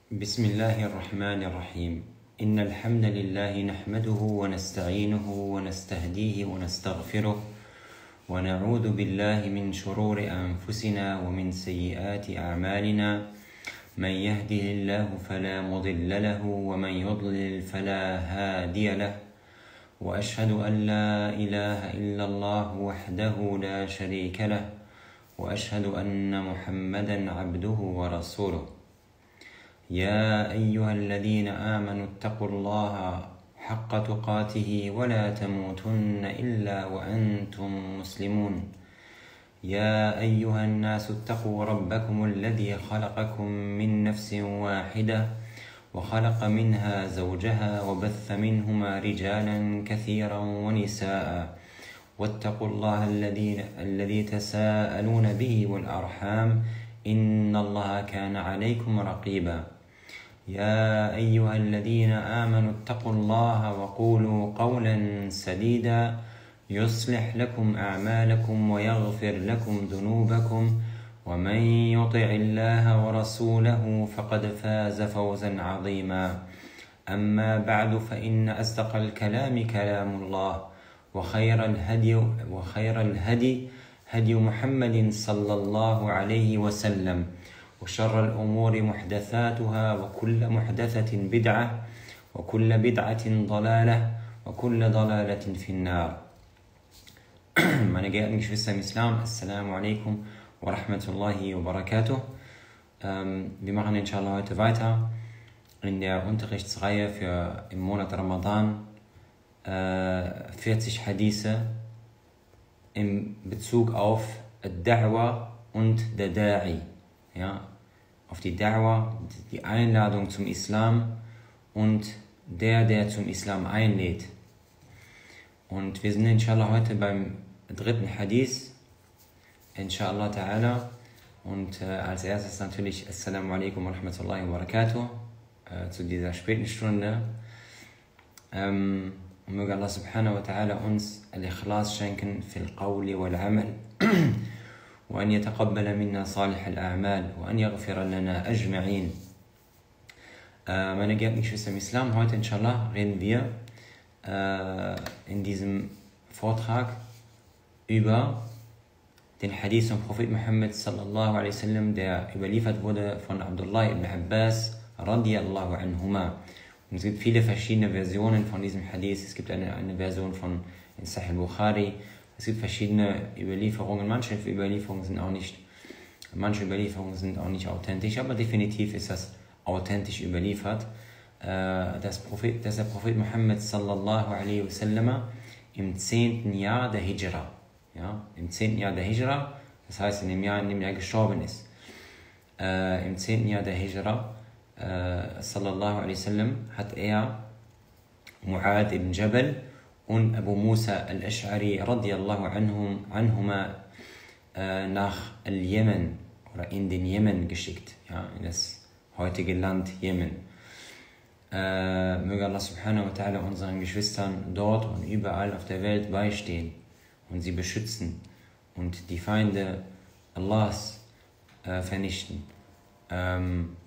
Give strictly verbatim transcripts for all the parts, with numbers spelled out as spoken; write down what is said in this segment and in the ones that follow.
بسم الله الرحمن الرحيم إن الحمد لله نحمده ونستعينه ونستهديه ونستغفره ونعوذ بالله من شرور أنفسنا ومن سيئات أعمالنا من يهده الله فلا مضل له ومن يضلل فلا هادي له وأشهد أن لا إله إلا الله وحده لا شريك له وأشهد أن محمدا عبده ورسوله يا أيها الذين آمنوا اتقوا الله حق تقاته ولا تموتن إلا وأنتم مسلمون يا أيها الناس اتقوا ربكم الذي خلقكم من نفس واحدة وخلق منها زوجها وبث منهما رجالا كثيرا ونساء واتقوا الله الذي الذي تساءلون به والأرحام إن الله كان عليكم رقيبا يا أيها الذين آمنوا اتقوا الله وقولوا قولا سديدا يصلح لكم أعمالكم ويغفر لكم ذنوبكم ومن يطع الله ورسوله فقد فاز فوزا عظيما أما بعد فإن أصدق الكلام كلام الله وخير الهدي وخير الهدي هدي محمد صلى الله عليه وسلم وشر الأمور محدثاتها وكل محدثة بدعة وكل بدعة ضلالة وكل ضلالة في النار. Meine geehrten Geschwister im Islam, Assalamu alaikum wa rahmatullahi wa barakatuh. Ähm, wir machen inshallah heute weiter in der Unterrichtsreihe für im Monat Ramadan äh, vierzig Hadithe in Bezug auf Ad-Da'wa und der Da'i, ja, auf die Da'wa, die Einladung zum Islam und der, der zum Islam einlädt. Und wir sind inshallah heute beim dritten Hadith, inshallah ta'ala. Und äh, als erstes natürlich Assalamu alaikum wa rahmatullahi wa barakatuh äh, zu dieser späten Stunde. Ähm, Und möge Allah subhanahu wa ta'ala uns al-Ikhlas schenken fil qawli wal amal wa an yataqabbala minna salih al-a'mal wa an yaghfira lana ajma'in. Äh, meine geehrten Geschwister im Islam, heute inshallah reden wir äh, in diesem Vortrag über den Hadith vom Prophet Muhammad sallallahu alaihi wasallam, der überliefert wurde von Abdullah ibn Abbas radiyallahu anhuma. Und es gibt viele verschiedene Versionen von diesem Hadith. Es gibt eine, eine Version von in Sahih Bukhari. Es gibt verschiedene Überlieferungen. Manche Überlieferungen sind auch nicht, manche Überlieferungen sind auch nicht authentisch, aber definitiv ist das authentisch überliefert, dass, Prophet, dass der Prophet Muhammad sallallahu alaihi wasallam im zehnten Jahr der Hijra, ja, im zehnten Jahr der Hijra, das heißt in dem Jahr, in dem er gestorben ist, äh, im zehnten Jahr der Hijra, Uh, sallallahu alaihi wasallam, hat er Mu'ad ibn Jabal und Abu Musa al-Ash'ari radiyallahu anhum, anhuma uh, nach al-Jemen oder in den Jemen geschickt, ja, in das heutige Land Jemen. Uh, möge Allah subhanahu wa ta'ala unseren Geschwistern dort und überall auf der Welt beistehen und sie beschützen und die Feinde Allahs uh, vernichten. Um,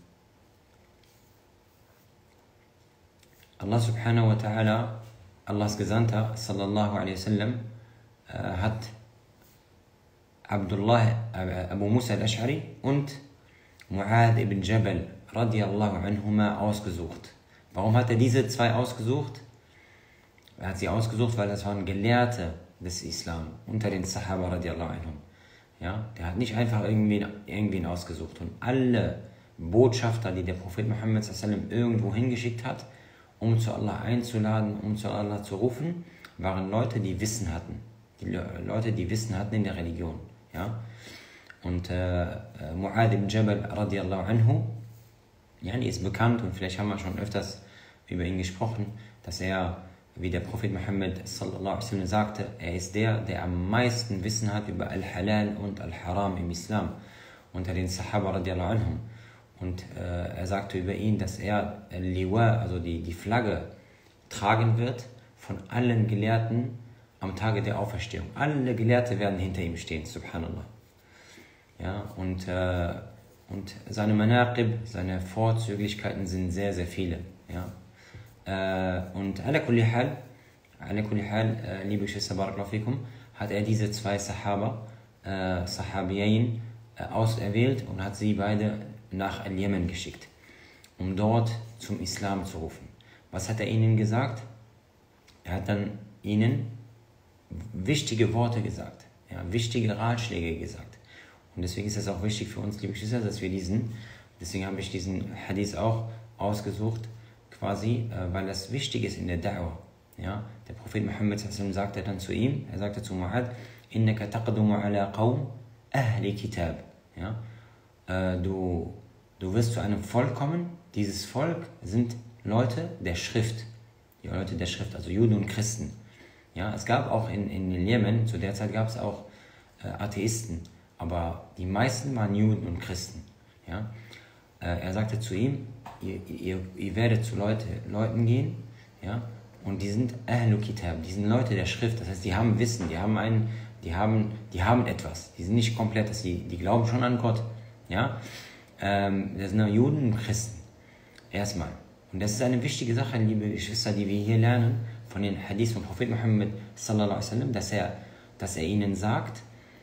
Allah subhanahu wa ta'ala, Allahs Gesandter sallallahu alaihi wasallam, äh, hat Abdullah, äh, Abu Musa al-Ash'ari und Mu'ad ibn Jabal radiyallahu anhuma ausgesucht. Warum hat er diese zwei ausgesucht? Er hat sie ausgesucht, weil das waren Gelehrte des Islam unter den Sahaba radiyallahu anhum. Ja, der hat nicht einfach irgendwen, irgendwen ausgesucht. Und alle Botschafter, die der Prophet Muhammad sallallahu alaihi wasallam irgendwo hingeschickt hat, um zu Allah einzuladen, um zu Allah zu rufen, waren Leute, die Wissen hatten. Die Le Leute, die Wissen hatten in der Religion. Ja? Und äh, Mu'ad ibn Jabal radiyallahu anhu, ja, die ist bekannt und vielleicht haben wir schon öfters über ihn gesprochen, dass er, wie der Prophet Muhammad sallallahu alaihi wasallam sagte, er ist der, der am meisten Wissen hat über Al-Halal und Al-Haram im Islam unter den Sahaba radiyallahu anhum. Und äh, er sagte über ihn, dass er Liwa, also die, die Flagge, tragen wird von allen Gelehrten am Tage der Auferstehung. Alle Gelehrte werden hinter ihm stehen, subhanallah. Ja, und äh, Und seine Manaqib, seine Vorzüglichkeiten sind sehr, sehr viele. Ja? Äh, und ala kulli hal, ala kulli hal, äh, liebe Geschwister, barakallahu fikum, hat er diese zwei Sahaba, äh, Sahabiyin, äh, auserwählt und hat sie beide nach Al-Jemen geschickt, um dort zum Islam zu rufen. Was hat er ihnen gesagt? Er hat dann ihnen wichtige Worte gesagt, ja, wichtige Ratschläge gesagt. Und deswegen ist es auch wichtig für uns, liebe Geschwister, dass wir diesen, deswegen habe ich diesen Hadith auch ausgesucht, quasi, äh, weil das wichtig ist in der Da'wah. Ja? Der Prophet Muhammad sagte dann zu ihm, er sagte zu Mu'ad, innaka taqdumu ala qawm ahli kitab. Ja? Äh, du, du wirst zu einem Volk kommen, dieses Volk sind Leute der Schrift, die Leute der Schrift, also Juden und Christen. Ja? Es gab auch in, in Jemen, zu der Zeit gab es auch äh, Atheisten, aber die meisten waren Juden und Christen. Ja? Äh, er sagte zu ihm, ihr, ihr, ihr werdet zu Leute, Leuten gehen, ja? Und die sind Ahlul Kitab, die sind Leute der Schrift, das heißt, die haben Wissen, die haben einen, die haben, die haben etwas, die sind nicht komplett, dass die, die glauben schon an Gott, ja, ähm, das sind Juden und Christen, erstmal. Und das ist eine wichtige Sache, liebe Geschwister, die wir hier lernen, von den Hadith von Prophet Muhammad sallallahu alaihi wasallam, dass er, dass er ihnen sagt,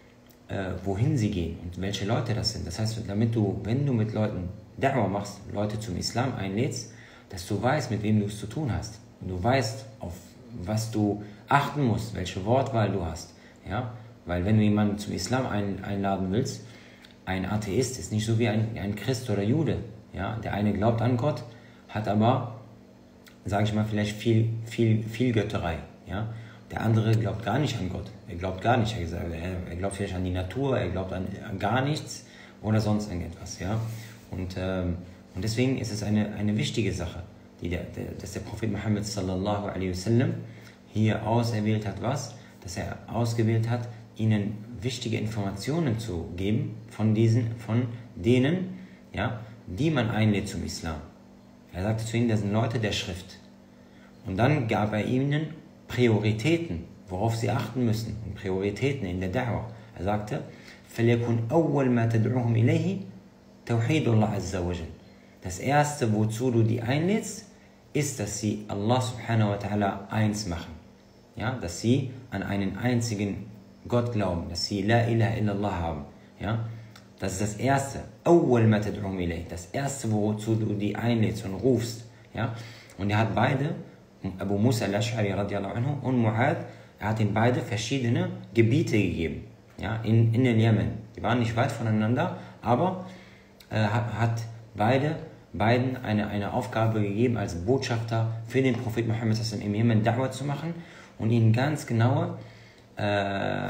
äh, wohin sie gehen und welche Leute das sind. Das heißt, damit du, wenn du mit Leuten Da'wah machst, Leute zum Islam einlädst, dass du weißt, mit wem du es zu tun hast. Und du weißt, auf was du achten musst, welche Wortwahl du hast. Ja? Weil wenn du jemanden zum Islam ein, einladen willst, ein Atheist ist nicht so wie ein, ein Christ oder Jude. Ja? Der eine glaubt an Gott, hat aber, sage ich mal, vielleicht viel, viel, viel Götterei. Ja? Der andere glaubt gar nicht an Gott. Er glaubt gar nicht. Er, er glaubt vielleicht an die Natur, er glaubt an, an gar nichts oder sonst irgendetwas. Ja? Und, ähm, und deswegen ist es eine, eine wichtige Sache, die der, der, dass der Prophet Muhammad sallallahu alaihi wasallam hier auserwählt hat, was? Dass er ausgewählt hat, ihnen wichtige Informationen zu geben von diesen, von denen, ja, die man einlädt zum Islam. Er sagte zu ihnen, das sind Leute der Schrift. Und dann gab er ihnen Prioritäten, worauf sie achten müssen, und Prioritäten in der Da'wah. Er sagte, فَلْيَكُنْ أَوَّلْ مَا تَدْعُوهُمْ إِلَيْهِ تَوْحِيدُ اللَّهِ عَزَّ وَجَلَّ. Das erste, wozu du die einlädst, ist, dass sie Allah subhanahu wa ta'ala eins machen. Ja, dass sie an einen einzigen Gott glauben, dass sie La ilaha illallah haben. Ja, das ist das erste. أول ما تدعوهم إليه. Das erste, wozu du die einlädst und rufst. Ja, und er hat beide, Abu Musa al-Ash'ari radiallahu anhu und Mu'ad, er hat ihnen beide verschiedene Gebiete gegeben. Ja, in, in den Jemen. Die waren nicht weit voneinander, aber äh, hat, hat beide beiden eine, eine Aufgabe gegeben, als Botschafter für den Prophet Muhammad im Jemen Da'wah zu machen und ihnen ganz genaue, äh,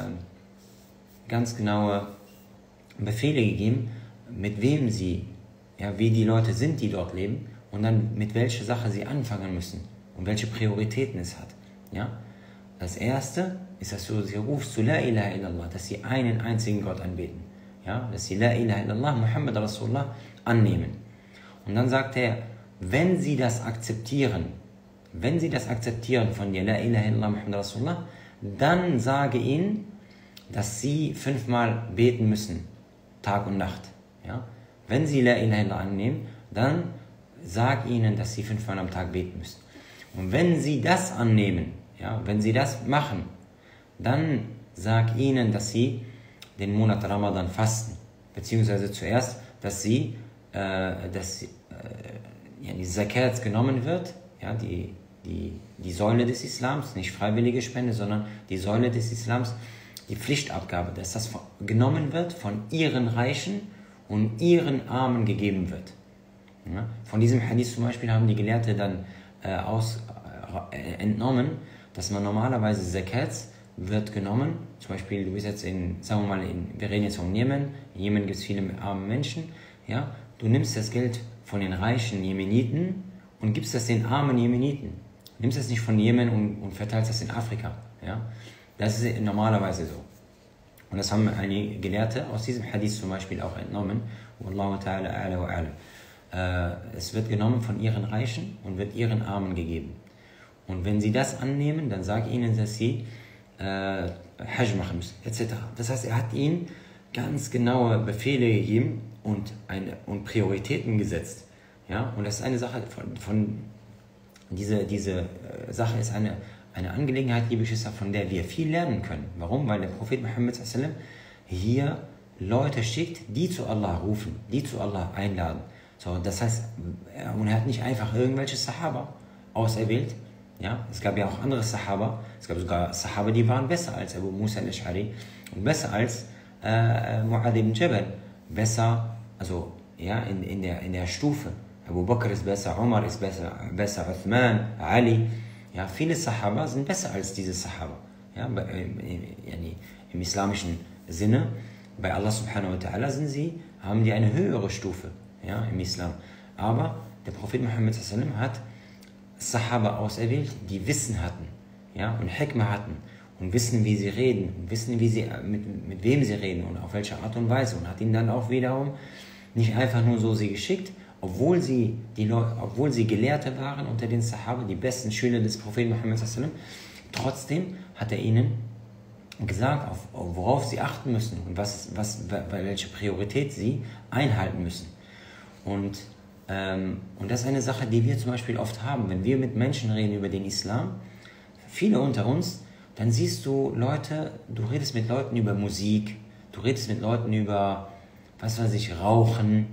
ganz genaue Befehle gegeben, mit wem sie, ja, wie die Leute sind, die dort leben und dann mit welcher Sache sie anfangen müssen und welche Prioritäten es hat. Ja? Das erste ist, dass du sie rufst zu La ilaha illallah, dass sie einen einzigen Gott anbeten. Ja? Dass sie La ilaha illallah, Muhammad Rasulullah annehmen. Und dann sagt er, wenn sie das akzeptieren, wenn sie das akzeptieren von dir, La ilaha illallah Muhammad Rasulullah, dann sage ihnen, dass sie fünfmal beten müssen, Tag und Nacht. Ja? Wenn sie La ilaha illallah annehmen, dann sag ihnen, dass sie fünfmal am Tag beten müssen. Und wenn sie das annehmen, ja, wenn sie das machen, dann sag ihnen, dass sie den Monat Ramadan fasten, beziehungsweise zuerst, dass sie dass äh, ja, die Zakat genommen wird, ja, die, die, die Säule des Islams, nicht freiwillige Spende, sondern die Säule des Islams, die Pflichtabgabe, dass das genommen wird von ihren Reichen und ihren Armen gegeben wird. Ja, von diesem Hadith zum Beispiel haben die Gelehrte dann äh, aus, äh, entnommen, dass man normalerweise Zakat wird genommen, zum Beispiel, du bist jetzt in, sagen wir mal, in, wir reden jetzt von Jemen, in Jemen gibt es viele arme Menschen, ja, du nimmst das Geld von den reichen Jemeniten und gibst das den armen Jemeniten. Nimmst das nicht von Jemen und, und verteilst das in Afrika. Ja? Das ist normalerweise so. Und das haben einige Gelehrte aus diesem Hadith zum Beispiel auch entnommen. Wallahu ta'ala a'la wa a'la. Äh, es wird genommen von ihren Reichen und wird ihren Armen gegeben. Und wenn sie das annehmen, dann sag ihnen, dass sie äh, Hajj machen müssen, et cetera. Das heißt, er hat ihnen ganz genaue Befehle gegeben, und, eine, und Prioritäten gesetzt. Ja? Und das ist eine Sache, von, von diese, diese äh, Sache ist eine, eine Angelegenheit, liebe Geschwister, von der wir viel lernen können. Warum? Weil der Prophet Muhammad sallallahu alaihi wasallam hier Leute schickt, die zu Allah rufen, die zu Allah einladen. So, das heißt, und er hat nicht einfach irgendwelche Sahaba auserwählt. Ja? Es gab ja auch andere Sahaba, es gab sogar Sahaba, die waren besser als Abu Musa al-Ash'ari und besser als äh, Mu'adh ibn Jabal, besser, also ja, in, in, der, in der Stufe. Abu Bakr ist besser, Umar ist besser, besser Uthman, Ali. Ja, viele Sahaba sind besser als diese Sahaba. Ja, bei, im, im, im islamischen Sinne, bei Allah subhanahu wa ta'ala sind sie, haben die eine höhere Stufe, ja, im Islam. Aber der Prophet Muhammad sallallahu alaihi wasallam hat Sahaba auserwählt, die Wissen hatten, ja, und Hikmah hatten und wissen, wie sie reden, und wissen, wie sie, mit, mit wem sie reden und auf welche Art und Weise, und hat ihnen dann auch wiederum nicht einfach nur so sie geschickt, obwohl sie, die Leute, obwohl sie Gelehrte waren unter den Sahaba, die besten Schüler des Propheten Muhammad sallallahu alaihi wasallam, trotzdem hat er ihnen gesagt, auf, worauf sie achten müssen und was, was, welche Priorität sie einhalten müssen. Und Ähm, und das ist eine Sache, die wir zum Beispiel oft haben, wenn wir mit Menschen reden über den Islam, viele unter uns, dann siehst du Leute, du redest mit Leuten über Musik, du redest mit Leuten über, was weiß ich, Rauchen,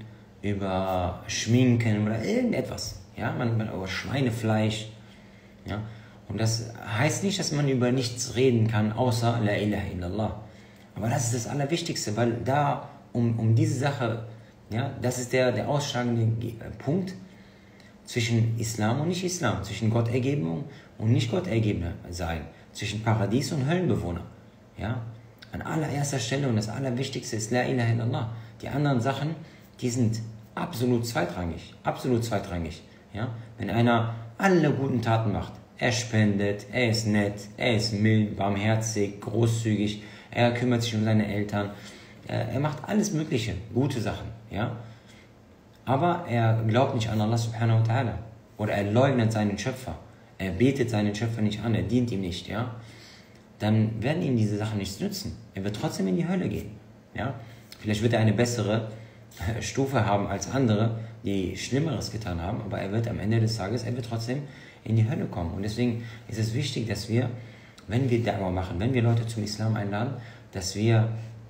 über Schminken oder irgendetwas, ja, man, man, über Schweinefleisch, ja, und das heißt nicht, dass man über nichts reden kann, außer La ilaha illallah, aber das ist das Allerwichtigste, weil da um, um diese Sache, ja, das ist der, der ausschlagende Punkt zwischen Islam und Nicht-Islam, zwischen Gottergebung und Nicht-Gottergebung sein, zwischen Paradies und Höllenbewohner. Ja? An allererster Stelle und das Allerwichtigste ist La ilaha illallah. Die anderen Sachen, die sind absolut zweitrangig, absolut zweitrangig. Ja? Wenn einer alle guten Taten macht, er spendet, er ist nett, er ist mild, barmherzig, großzügig, er kümmert sich um seine Eltern, er macht alles mögliche, gute Sachen, ja. Aber er glaubt nicht an Allah subhanahu wa ta'ala. Oder er leugnet seinen Schöpfer. Er betet seinen Schöpfer nicht an, er dient ihm nicht, ja. Dann werden ihm diese Sachen nichts nützen. Er wird trotzdem in die Hölle gehen, ja. Vielleicht wird er eine bessere Stufe haben als andere, die Schlimmeres getan haben, aber er wird am Ende des Tages, er wird trotzdem in die Hölle kommen. Und deswegen ist es wichtig, dass wir, wenn wir Da'wah machen, wenn wir Leute zum Islam einladen, dass wir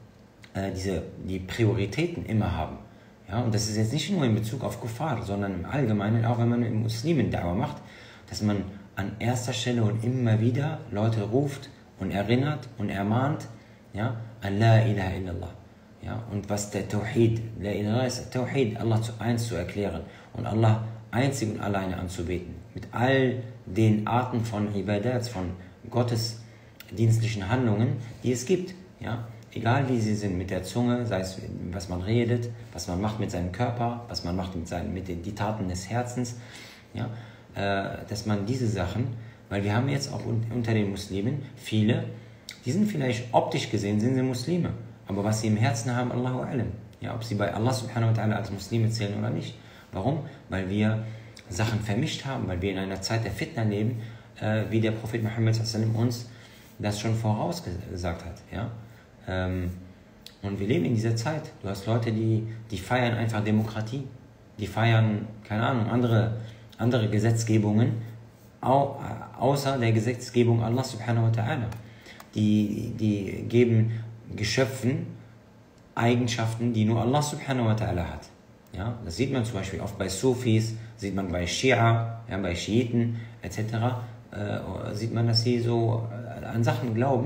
diese, die Prioritäten immer haben. Ja, und das ist jetzt nicht nur in Bezug auf Kuffar, sondern im Allgemeinen, auch wenn man mit Muslimen Da'wah macht, dass man an erster Stelle und immer wieder Leute ruft und erinnert und ermahnt, ja, an La ilaha illallah. Ja, und was der Tawhid, La ilaha ist Tawhid, Allah zu eins zu erklären und Allah einzig und alleine anzubeten. Mit all den Arten von Ibadat, von gottesdienstlichen Handlungen, die es gibt. Ja. Egal wie sie sind, mit der Zunge, sei es was man redet, was man macht mit seinem Körper, was man macht mit, seinen, mit den die Taten des Herzens, ja, äh, dass man diese Sachen, weil wir haben jetzt auch un, unter den Muslimen viele, die sind vielleicht optisch gesehen, sind sie Muslime, aber was sie im Herzen haben, Allahu a'lam, ja, ob sie bei Allah subhanahu wa ta'ala als Muslime zählen oder nicht. Warum? Weil wir Sachen vermischt haben, weil wir in einer Zeit der Fitna leben, äh, wie der Prophet Muhammad sallallahu alaihi wasallam uns das schon vorausgesagt hat, ja. Ähm, und wir leben in dieser Zeit. Du hast Leute, die, die feiern einfach Demokratie. Die feiern, keine Ahnung, andere, andere Gesetzgebungen, au, außer der Gesetzgebung Allah subhanahu wa ta'ala. Die, die geben Geschöpfen Eigenschaften, die nur Allah subhanahu wa ta'ala hat. Ja, das sieht man zum Beispiel oft bei Sufis, sieht man bei Schia, ja, bei Schiiten et cetera. Äh, sieht man, dass sie so an Sachen glauben,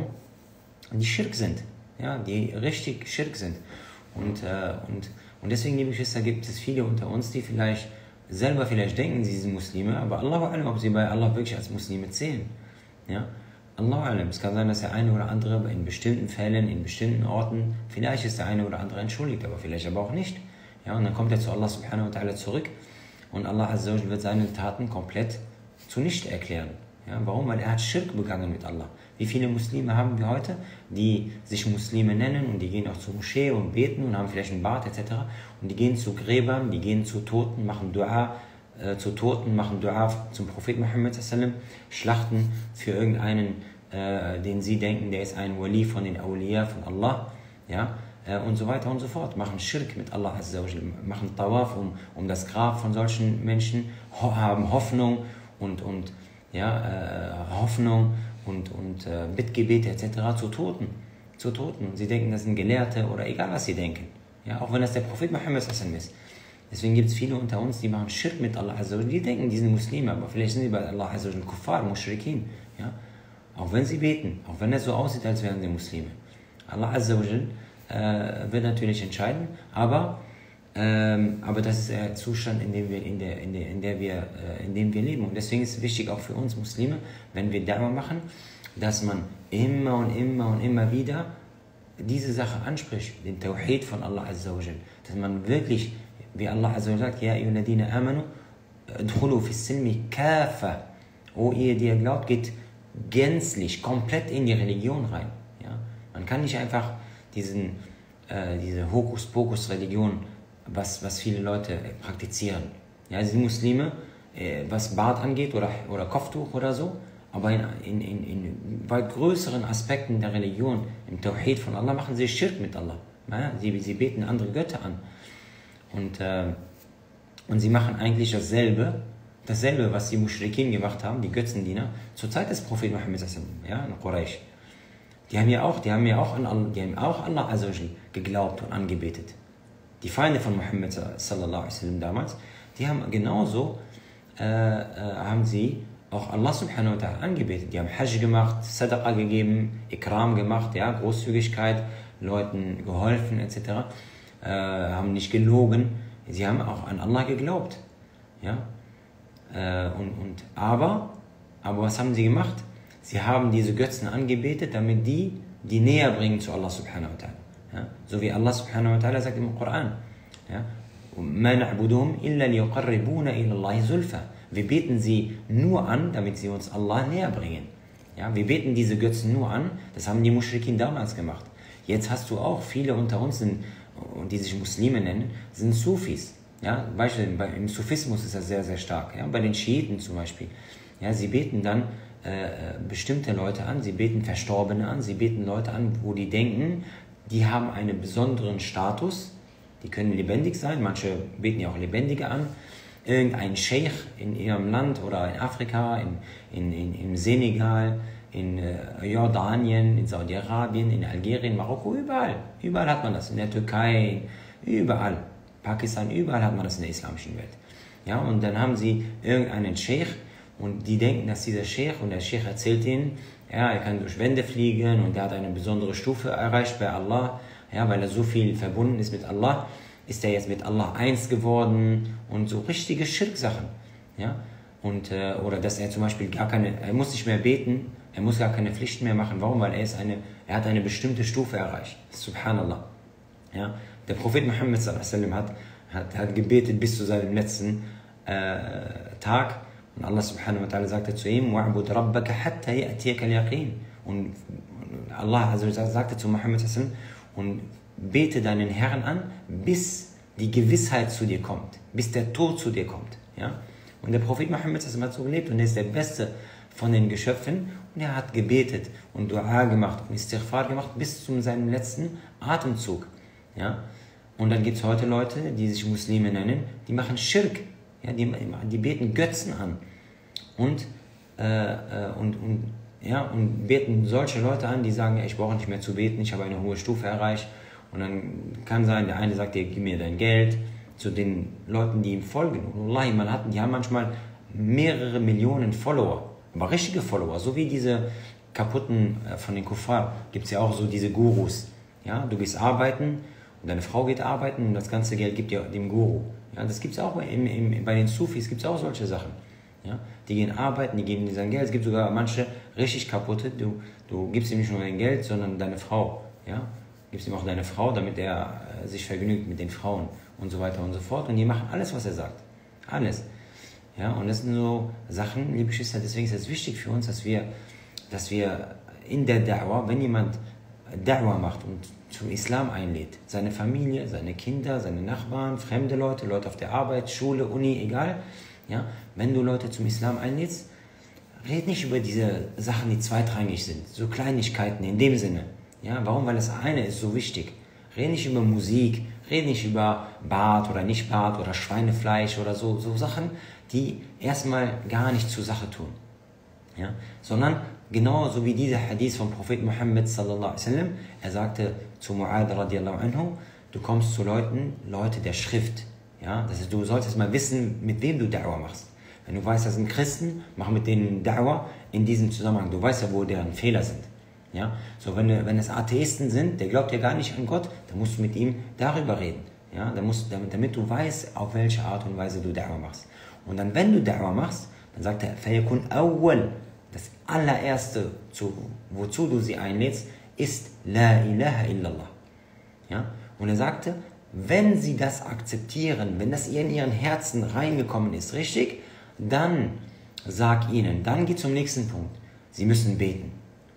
die Schirk sind. Ja, die richtig Schirk sind. Und, äh, und, und deswegen, liebe Geschwister, gibt es viele unter uns, die vielleicht selber vielleicht denken, sie sind Muslime, aber Allahu a'lam, ob sie bei Allah wirklich als Muslime zählen. Ja? Allahu a'lam. Es kann sein, dass der eine oder andere in bestimmten Fällen, in bestimmten Orten, vielleicht ist der eine oder andere entschuldigt, aber vielleicht aber auch nicht. Ja? Und dann kommt er zu Allah subhanahu wa ta'ala zurück und Allah azza wa jalla wird seine Taten komplett zunichte erklären. Ja? Warum? Weil er hat Schirk begangen mit Allah. Wie viele Muslime haben wir heute, die sich Muslime nennen und die gehen auch zur Moschee und beten und haben vielleicht einen Bart et cetera. Und die gehen zu Gräbern, die gehen zu Toten, machen Dua äh, zu Toten, machen Dua zum Prophet Muhammad sallallahu alaihi wasallam, schlachten für irgendeinen, äh, den sie denken, der ist ein Wali von den Awliya von Allah. Ja? äh, und so weiter und so fort, machen Schirk mit Allah Azza wa Jal, machen Tawaf um, um das Grab von solchen Menschen, ho haben Hoffnung und, und ja, äh, Hoffnung und, und äh, Bittgebete et cetera zu Toten, zu Toten. Sie denken, das sind Gelehrte oder egal, was sie denken. Ja, auch wenn das der Prophet Muhammad ist. Deswegen gibt es viele unter uns, die machen Schirk mit Allah Azza wa Jal. Die denken, die sind Muslime, aber vielleicht sind sie bei Allah Azza wa Jal Kuffar, Mushrikin. Ja? Auch wenn sie beten, auch wenn es so aussieht, als wären sie Muslime. Allah Azza wa Jal äh, wird natürlich entscheiden, aber, ähm, aber das ist der Zustand, in dem wir, in der, in der, in der wir, äh, in dem wir leben. Und deswegen ist es wichtig, auch für uns Muslime, wenn wir Da'wah machen, dass man immer und immer und immer wieder diese Sache anspricht, den Tawhid von Allah Azza wa Jal. Dass man wirklich, wie Allah Azza wa Jal sagt, Ja ayyuhalladhina amanu, udkhulu fis silmi kafa. O ihr, die ihr glaubt, geht gänzlich, komplett in die Religion rein. Ja? Man kann nicht einfach diesen, äh, diese Hokuspokus-Religion, was, was viele Leute praktizieren. Ja, sie sind Muslime, äh, was Bart angeht oder, oder Kopftuch oder so, aber in, in, in, in weit größeren Aspekten der Religion, im Tawhid von Allah, machen sie Schirk mit Allah. Ja? Sie, sie beten andere Götter an. Und, äh, und sie machen eigentlich dasselbe, dasselbe, was die Mushrikin gemacht haben, die Götzendiener, zur Zeit des Propheten Muhammad, ja, in Quraysh. Die haben ja auch, die haben ja auch an Allah, die haben auch Allah Azza wa Jal geglaubt und angebetet. Die Feinde von Muhammad sallallahu alaihi wasallam damals, die haben genauso, äh, äh, haben sie auch Allah subhanahu wa ta'ala angebetet. Die haben Hajj gemacht, Sadaqa gegeben, Ikram gemacht, ja, Großzügigkeit, Leuten geholfen et cetera. Äh, haben nicht gelogen. Sie haben auch an Allah geglaubt. Ja. Äh, und, und, aber, aber was haben sie gemacht? Sie haben diese Götzen angebetet, damit die die näher bringen zu Allah subhanahu wa ta'ala. Ja? So wie Allah subhanahu wa ta'ala sagt im Koran. Ja? مَا نَعْبُدُهُمْ إِلَّا لِيُقَرِّبُونَ إِلَى اللَّهِ زُلْفَى. Wir beten sie nur an, damit sie uns Allah näher bringen. Ja? Wir beten diese Götzen nur an, das haben die Mushrikin damals gemacht. Jetzt hast du auch viele unter uns, sind, die sich Muslime nennen, sind Sufis. Ja, Beispiel, im Sufismus ist das sehr, sehr stark. Ja, bei den Schiiten zum Beispiel. Ja, sie beten dann äh, bestimmte Leute an, sie beten Verstorbene an, sie beten Leute an, wo die denken, die haben einen besonderen Status, die können lebendig sein, manche beten ja auch Lebendige an. Irgendein Scheich in ihrem Land oder in Afrika, in, in, in, im Senegal, in äh, Jordanien, in Saudi-Arabien, in Algerien, Marokko, überall. Überall hat man das, in der Türkei, überall. Pakistan, überall hat man das in der islamischen Welt. Ja, und dann haben sie irgendeinen Scheich und die denken, dass dieser Scheich, und der Scheich erzählt ihnen, ja, er kann durch Wände fliegen und er hat eine besondere Stufe erreicht bei Allah, ja, weil er so viel verbunden ist mit Allah, ist er jetzt mit Allah eins geworden und so richtige Schirk-Sachen. Ja, und, äh, oder dass er zum Beispiel gar keine, er muss nicht mehr beten, er muss gar keine Pflichten mehr machen. Warum? Weil er, ist eine, er hat eine bestimmte Stufe erreicht. Subhanallah. Ja, der Prophet Muhammad sallallahu alaihi wasallam hat, hat, hat gebetet bis zu seinem letzten äh, Tag. Und Allah subhanahu wa ta'ala sagte zu ihm, وَعْبُدْ رَبَّكَ حَتَّى يَأْتِيَكَ الْيَقِينَ. Und Allah also sagte zu Muhammad sallallahu alaihi wasallam, und bete deinen Herrn an, bis die Gewissheit zu dir kommt, bis der Tod zu dir kommt. Ja? Und der Prophet Muhammad sallallahu alaihi wasallam hat so gelebt und er ist der Beste von den Geschöpfen und er hat gebetet und Dua gemacht und Istighfar gemacht bis zu seinem letzten Atemzug. Ja? Und dann gibt es heute Leute, die sich Muslime nennen, die machen Schirk, ja? die, die beten Götzen an und, äh, und, und, ja? und beten solche Leute an, die sagen, ja, ich brauche nicht mehr zu beten, ich habe eine hohe Stufe erreicht. Und dann kann sein, der eine sagt dir, gib mir dein Geld, zu den Leuten, die ihm folgen. Und Wallahi, man hat, die haben manchmal mehrere Millionen Follower, aber richtige Follower, so wie diese kaputten äh, von den Kuffar, gibt es ja auch so diese Gurus. Ja? Du gehst arbeiten und deine Frau geht arbeiten und das ganze Geld gibt dir dem Guru. Ja? Das gibt es auch im, im, bei den Sufis, gibt es auch solche Sachen. Ja? Die gehen arbeiten, die geben dir sein Geld. Es gibt sogar manche richtig kaputte, du, du gibst ihm nicht nur dein Geld, sondern deine Frau. Ja? Gibst ihm auch deine Frau, damit er äh, sich vergnügt mit den Frauen und so weiter und so fort. Und die machen alles, was er sagt. Alles. Ja, und das sind so Sachen, liebe Geschwister, deswegen ist es wichtig für uns, dass wir, dass wir in der Da'wah, wenn jemand Da'wah macht und zum Islam einlädt, seine Familie, seine Kinder, seine Nachbarn, fremde Leute, Leute auf der Arbeit, Schule, Uni, egal, ja, wenn du Leute zum Islam einlädst, red nicht über diese Sachen, die zweitrangig sind, so Kleinigkeiten in dem Sinne. Ja, warum? Weil das eine ist so wichtig. Rede nicht über Musik, rede nicht über Bart oder nicht Bart oder Schweinefleisch oder so, so Sachen, die erstmal gar nicht zur Sache tun. Ja? Sondern genauso wie dieser Hadith vom Prophet Muhammad sallallahu alaihi wasallam, er sagte zu Mu'ad radiallahu anhu, du kommst zu Leuten, Leute der Schrift. Ja? Das heißt, du solltest mal wissen, mit wem du Da'wah machst. Wenn du weißt, das sind Christen, mach mit denen Da'wah in diesem Zusammenhang. Du weißt ja, wo deren Fehler sind. Ja? So, wenn, wenn es Atheisten sind, der glaubt ja gar nicht an Gott, dann musst du mit ihm darüber reden. Ja? Dann musst, damit, damit du weißt, auf welche Art und Weise du Da'wah machst. Und dann, wenn du Da'wah machst, dann sagt er, فَيَكُنْ أَوَّلْ, das allererste, zu, wozu du sie einlädst, ist La ilaha illallah. Ja? Und er sagte, wenn sie das akzeptieren, wenn das in ihren Herzen reingekommen ist, richtig, dann sag ihnen, dann geht zum nächsten Punkt, sie müssen beten.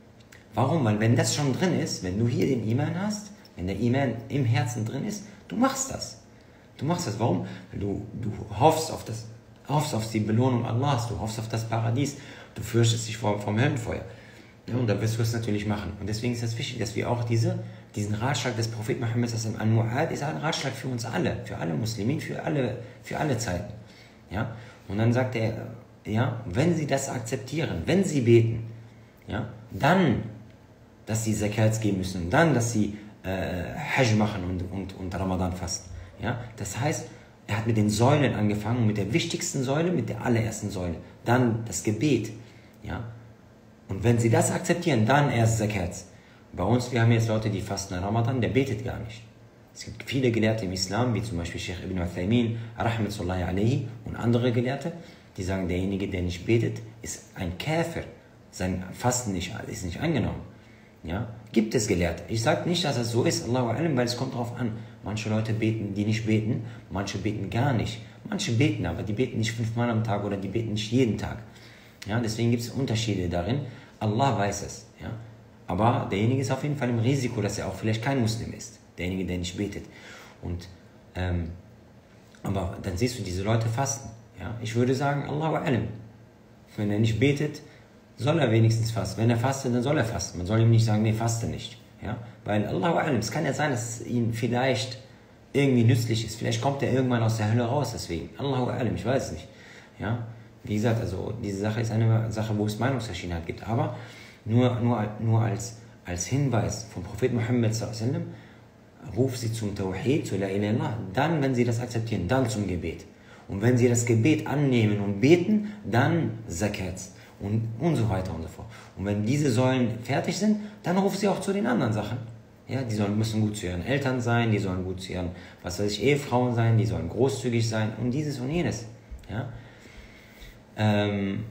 Warum? Weil wenn das schon drin ist, wenn du hier den Iman hast, wenn der Iman im Herzen drin ist, du machst das. Du machst das. Warum? Weil du, du hoffst auf das, hoffst auf die Belohnung Allahs, du hoffst auf das Paradies, du fürchtest dich vom, vom Höllenfeuer. Ja, und da wirst du es natürlich machen. Und deswegen ist es wichtig, dass wir auch diese, diesen Ratschlag des Propheten Muhammad an Mu'ad ist ein Ratschlag für uns alle, für alle Muslimen, für alle, für alle Zeiten. Ja? Und dann sagt er, ja, wenn sie das akzeptieren, wenn sie beten, ja, dann, dass sie Zakats geben müssen, dann, dass sie äh, Hajj machen und, und, und Ramadan fasten. Ja? Das heißt, er hat mit den Säulen angefangen, mit der wichtigsten Säule, mit der allerersten Säule. Dann das Gebet. Ja? Und wenn sie das akzeptieren, dann erst Zakats. Bei uns, wir haben jetzt Leute, die fasten Ramadan, der betet gar nicht. Es gibt viele Gelehrte im Islam, wie zum Beispiel Sheikh Ibn Uthaymin, rahmatullahi alayhi, und andere Gelehrte, die sagen, derjenige, der nicht betet, ist ein Käfer. Sein Fasten nicht, ist nicht angenommen. Ja? Gibt es Gelehrte. Ich sage nicht, dass es so ist, Allahu a'lam, weil es kommt darauf an. Manche Leute beten, die nicht beten, manche beten gar nicht. Manche beten, aber die beten nicht fünfmal am Tag oder die beten nicht jeden Tag. Ja? Deswegen gibt es Unterschiede darin. Allah weiß es. Ja? Aber derjenige ist auf jeden Fall im Risiko, dass er auch vielleicht kein Muslim ist. Derjenige, der nicht betet. Und, ähm, aber dann siehst du, diese Leute fasten. Ja? Ich würde sagen, Allahu a'lam. Wenn er nicht betet, soll er wenigstens fasten. Wenn er fastet, dann soll er fasten. Man soll ihm nicht sagen, nee, faste nicht. Ja? Weil Allahu a'lam, es kann ja sein, dass es ihm vielleicht irgendwie nützlich ist. Vielleicht kommt er irgendwann aus der Hölle raus, deswegen. Allahu a'lam, ich weiß es nicht. Ja? Wie gesagt, also diese Sache ist eine Sache, wo es Meinungsverschiedenheit gibt. Aber nur, nur, nur als, als Hinweis vom Propheten Muhammad sallallahu alaihi wasallam, ruf sie zum Tawhid, zu La ilaha illallah, dann, wenn sie das akzeptieren, dann zum Gebet. Und wenn sie das Gebet annehmen und beten, dann Zakats und, und so weiter und so fort. Und wenn diese Säulen fertig sind, dann ruf sie auch zu den anderen Sachen. Ja, die sollen, müssen gut zu ihren Eltern sein, die sollen gut zu ihren, was weiß ich, Ehefrauen sein, die sollen großzügig sein und dieses und jenes. Ja, ähm,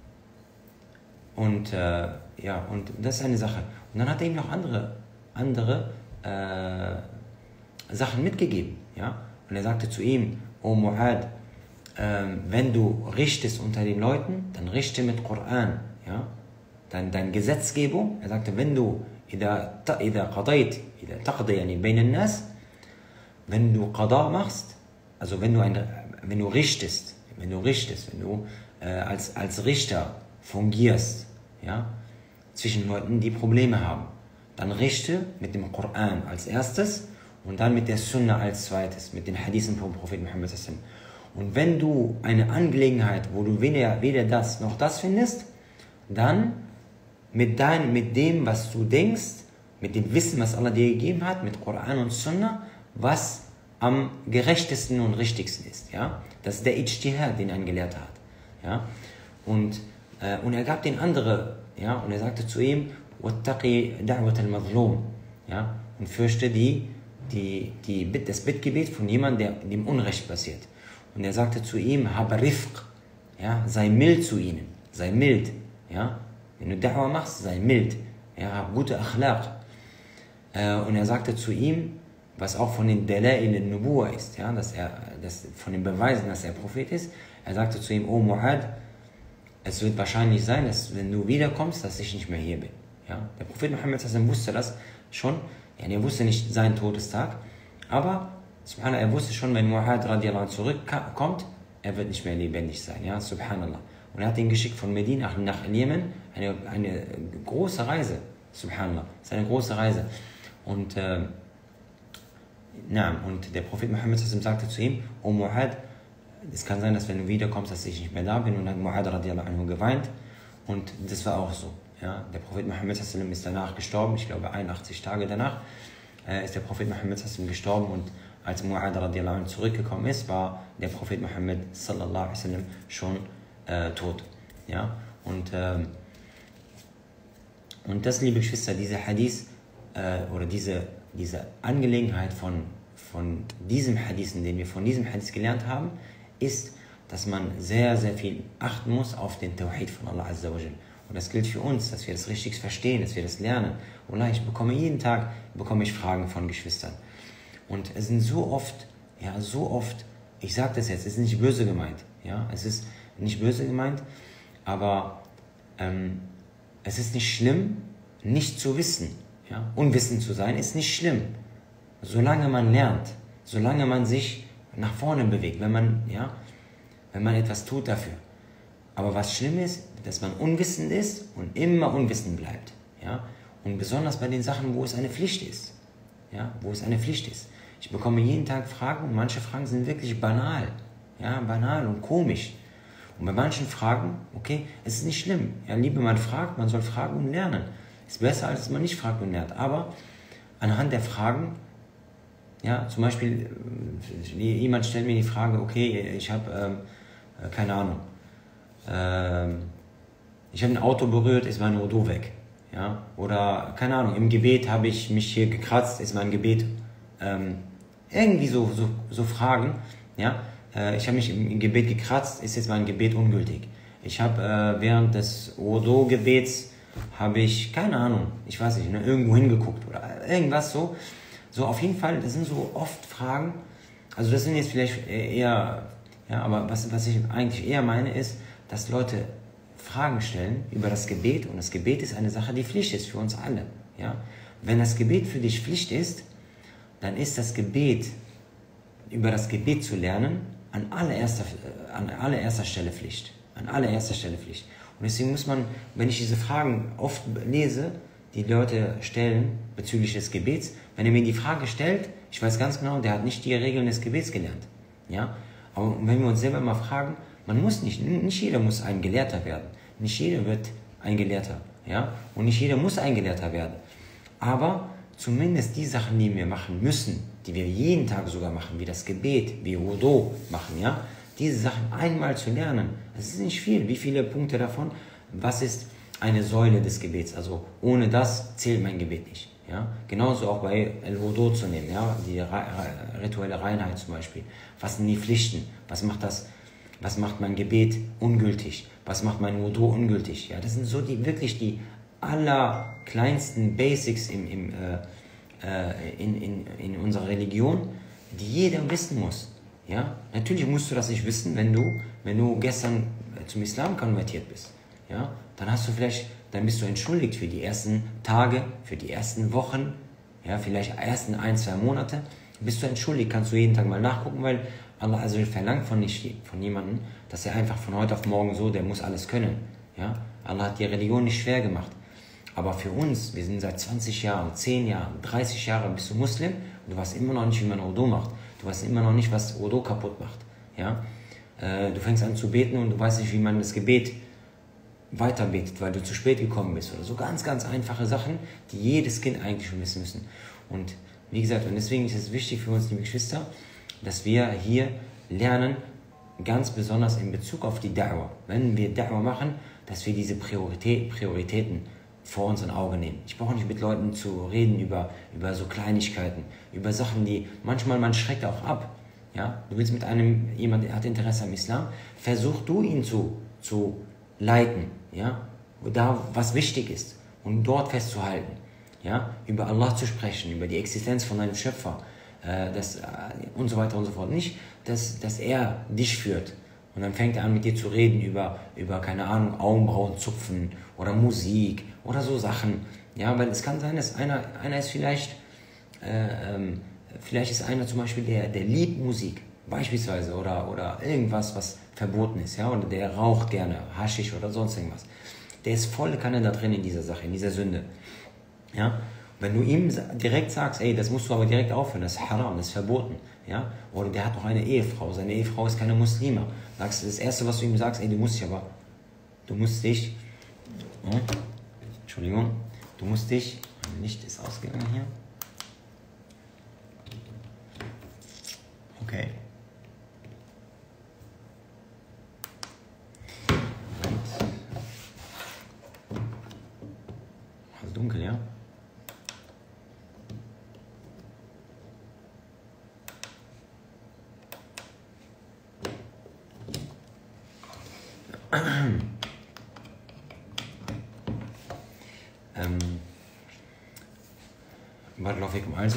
und, äh, ja, und das ist eine Sache. Und dann hat er ihm noch andere, andere äh, Sachen mitgegeben. Ja? Und er sagte zu ihm, O Mu'ad, äh, wenn du richtest unter den Leuten, dann richte mit Koran. Ja? Dann deine Gesetzgebung, er sagte, wenn du إذا إذا قضيت إذا تقضي يعني بين الناس, wenn du Qada machst, also wenn du ein, wenn du richtest, wenn du richtest, wenn du äh, als als Richter fungierst, ja, zwischen Leuten, die Probleme haben, dann richte mit dem Koran als erstes und dann mit der Sunna als zweites, mit den Hadithen vom Propheten Muhammad sallallahu alaihi wasallam. Und wenn du eine Angelegenheit, wo du weder, weder das noch das findest, dann mit, dein, mit dem, was du denkst, mit dem Wissen, was Allah dir gegeben hat, mit Koran und Sunna, was am gerechtesten und richtigsten ist. Ja? Das ist der Ijtihad, den ein Gelehrter hat. Ja? Und, äh, und er gab den andere, ja? Und er sagte zu ihm, وَاتَّقِي دَعْوَةَ الْمَظْلُومِ, ja? Und fürchte die, die, die, das Bittgebet von jemandem, der dem Unrecht passiert. Und er sagte zu ihm, hab Rifq, ja? Sei mild zu ihnen, sei mild. Ja? Wenn du Da'wah machst, sei mild, ja? Hab gute Akhlaq. Äh, und er sagte zu ihm, was auch von den Dalail al-Nubuwa ist, ja? Dass er, dass, von den Beweisen, dass er Prophet ist, er sagte zu ihm, O Mu'ad, es wird wahrscheinlich sein, dass wenn du wiederkommst, dass ich nicht mehr hier bin. Ja? Der Prophet Muhammad wusste das schon, ja, er wusste nicht seinen Todestag, aber subhanallah, er wusste schon, wenn Mu'ad radiallahu anhu zurückkommt, er wird nicht mehr lebendig sein, ja, subhanallah. Und er hat ihn geschickt von Medina nach Jemen, eine, eine große Reise, subhanallah, das ist eine große Reise. Und, äh, Na, und der Prophet Muhammad sagte zu ihm, O Mu'ad, es kann sein, dass wenn du wiederkommst, dass ich nicht mehr da bin. Und dann hat Mu'ad radiallahu anhu geweint. Und das war auch so. Ja? Der Prophet Muhammad ist danach gestorben, ich glaube einundachtzig Tage danach, äh, ist der Prophet Muhammad gestorben. Und als Mu'ad radiallahu anhu zurückgekommen ist, war der Prophet Muhammad sallallahu alaihi wasallam schon äh, tot. Ja? Und, ähm, und das, liebe Geschwister, diese Hadith äh, oder diese, diese Angelegenheit von, von diesem Hadith, den wir von diesem Hadith gelernt haben, ist, dass man sehr, sehr viel achten muss auf den Tawhid von Allah Azza wa Jal. Und das gilt für uns, dass wir das richtig verstehen, dass wir das lernen. Wallah, ich bekomme jeden Tag bekomme ich Fragen von Geschwistern. Und es sind so oft, ja, so oft, ich sage das jetzt, es ist nicht böse gemeint, ja, es ist nicht böse gemeint, aber ähm, es ist nicht schlimm, nicht zu wissen, ja, unwissend zu sein, ist nicht schlimm, solange man lernt, solange man sich nach vorne bewegt, wenn man, ja, wenn man etwas tut dafür. Aber was schlimm ist, dass man unwissend ist und immer unwissend bleibt, ja, und besonders bei den Sachen, wo es eine Pflicht ist, ja, wo es eine Pflicht ist. Ich bekomme jeden Tag Fragen und manche Fragen sind wirklich banal, ja, banal und komisch. Und bei manchen Fragen, okay, es ist nicht schlimm, ja, lieber man fragt, man soll fragen und lernen. Ist besser, als man nicht fragt und lernt. Aber anhand der Fragen, ja, zum Beispiel, jemand stellt mir die Frage, okay, ich habe, ähm, keine Ahnung, ähm, ich habe ein Auto berührt, ist mein Wudu weg, ja, oder, keine Ahnung, im Gebet habe ich mich hier gekratzt, ist mein Gebet, ähm, irgendwie so, so, so Fragen, ja, äh, ich habe mich im Gebet gekratzt, ist jetzt mein Gebet ungültig. Ich habe äh, während des Wudu-Gebets, habe ich, keine Ahnung, ich weiß nicht, ne, irgendwo hingeguckt oder irgendwas so. So, auf jeden Fall, das sind so oft Fragen, also das sind jetzt vielleicht eher, ja, aber was, was ich eigentlich eher meine ist, dass Leute Fragen stellen über das Gebet und das Gebet ist eine Sache, die Pflicht ist für uns alle, ja. Wenn das Gebet für dich Pflicht ist, dann ist das Gebet, über das Gebet zu lernen, an allererster, an allererster Stelle Pflicht, an allererster Stelle Pflicht. Und deswegen muss man, wenn ich diese Fragen oft lese, die Leute stellen bezüglich des Gebets, wenn er mir die Frage stellt, ich weiß ganz genau, der hat nicht die Regeln des Gebets gelernt. Ja? Aber wenn wir uns selber mal fragen, man muss nicht, nicht jeder muss ein Gelehrter werden. Nicht jeder wird ein Gelehrter. Ja? Und nicht jeder muss ein Gelehrter werden. Aber zumindest die Sachen, die wir machen müssen, die wir jeden Tag sogar machen, wie das Gebet, wie Wudu machen, ja? Diese Sachen einmal zu lernen, das ist nicht viel. Wie viele Punkte davon? Was ist eine Säule des Gebets? Also ohne das zählt mein Gebet nicht. Ja? Genauso auch bei El-Wudu zu nehmen, ja? Die rituelle Reinheit zum Beispiel. Was sind die Pflichten? Was macht das? Was macht mein Gebet ungültig? Was macht mein Wudu ungültig? Ja? Das sind so die wirklich die allerkleinsten Basics im, im, äh, äh, in, in, in unserer Religion, die jeder wissen muss. Ja? Natürlich musst du das nicht wissen, wenn du, wenn du gestern zum Islam konvertiert bist. Ja? Dann hast du vielleicht, dann bist du entschuldigt für die ersten Tage, für die ersten Wochen, ja, vielleicht ersten ein, zwei Monate, bist du entschuldigt, kannst du jeden Tag mal nachgucken, weil Allah also verlangt von, nicht, von jemandem, dass er einfach von heute auf morgen so, der muss alles können. Ja? Allah hat die Religion nicht schwer gemacht. Aber für uns, wir sind seit zwanzig Jahren, zehn Jahren, dreißig Jahren, bist du Muslim und du weißt immer noch nicht, wie man Wudu macht. Du weißt immer noch nicht, was Wudu kaputt macht. Ja? Äh, du fängst an zu beten und du weißt nicht, wie man das Gebet weiter betet, weil du zu spät gekommen bist. Oder so ganz, ganz einfache Sachen, die jedes Kind eigentlich schon wissen müssen. Und wie gesagt, und deswegen ist es wichtig für uns, liebe Geschwister, dass wir hier lernen, ganz besonders in Bezug auf die Da'wah. Wenn wir Da'wah machen, dass wir diese Priorität, Prioritäten vor unseren Augen nehmen. Ich brauche nicht mit Leuten zu reden über, über so Kleinigkeiten, über Sachen, die manchmal, man schreckt auch ab. Ja? Du willst mit einem, jemand, der hat Interesse am Islam, versuch du ihn zu, zu leiten, ja? Da was wichtig ist und dort festzuhalten. Ja? Über Allah zu sprechen, über die Existenz von einem Schöpfer äh, das, äh, und so weiter und so fort. Nicht, dass, dass er dich führt. Und dann fängt er an mit dir zu reden über, über keine Ahnung, Augenbrauen zupfen oder Musik oder so Sachen. Ja, weil es kann sein, dass einer, einer ist vielleicht, äh, ähm, vielleicht ist einer zum Beispiel, der, der liebt Musik, beispielsweise, oder, oder irgendwas, was verboten ist, ja, oder der raucht gerne, Haschisch oder sonst irgendwas. Der ist voll Kanne da drin in dieser Sache, in dieser Sünde. Ja, Wenn du ihm direkt sagst, ey, das musst du aber direkt aufhören, das ist haram, das ist verboten, ja, oder der hat noch eine Ehefrau, seine Ehefrau ist keine Muslima, sagst du, das Erste, was du ihm sagst, ey, du musst dich aber, du musst dich, hm? Entschuldigung, du musst dich, mein Licht ist ausgegangen hier, okay. Also dunkel, ja? ähm, also,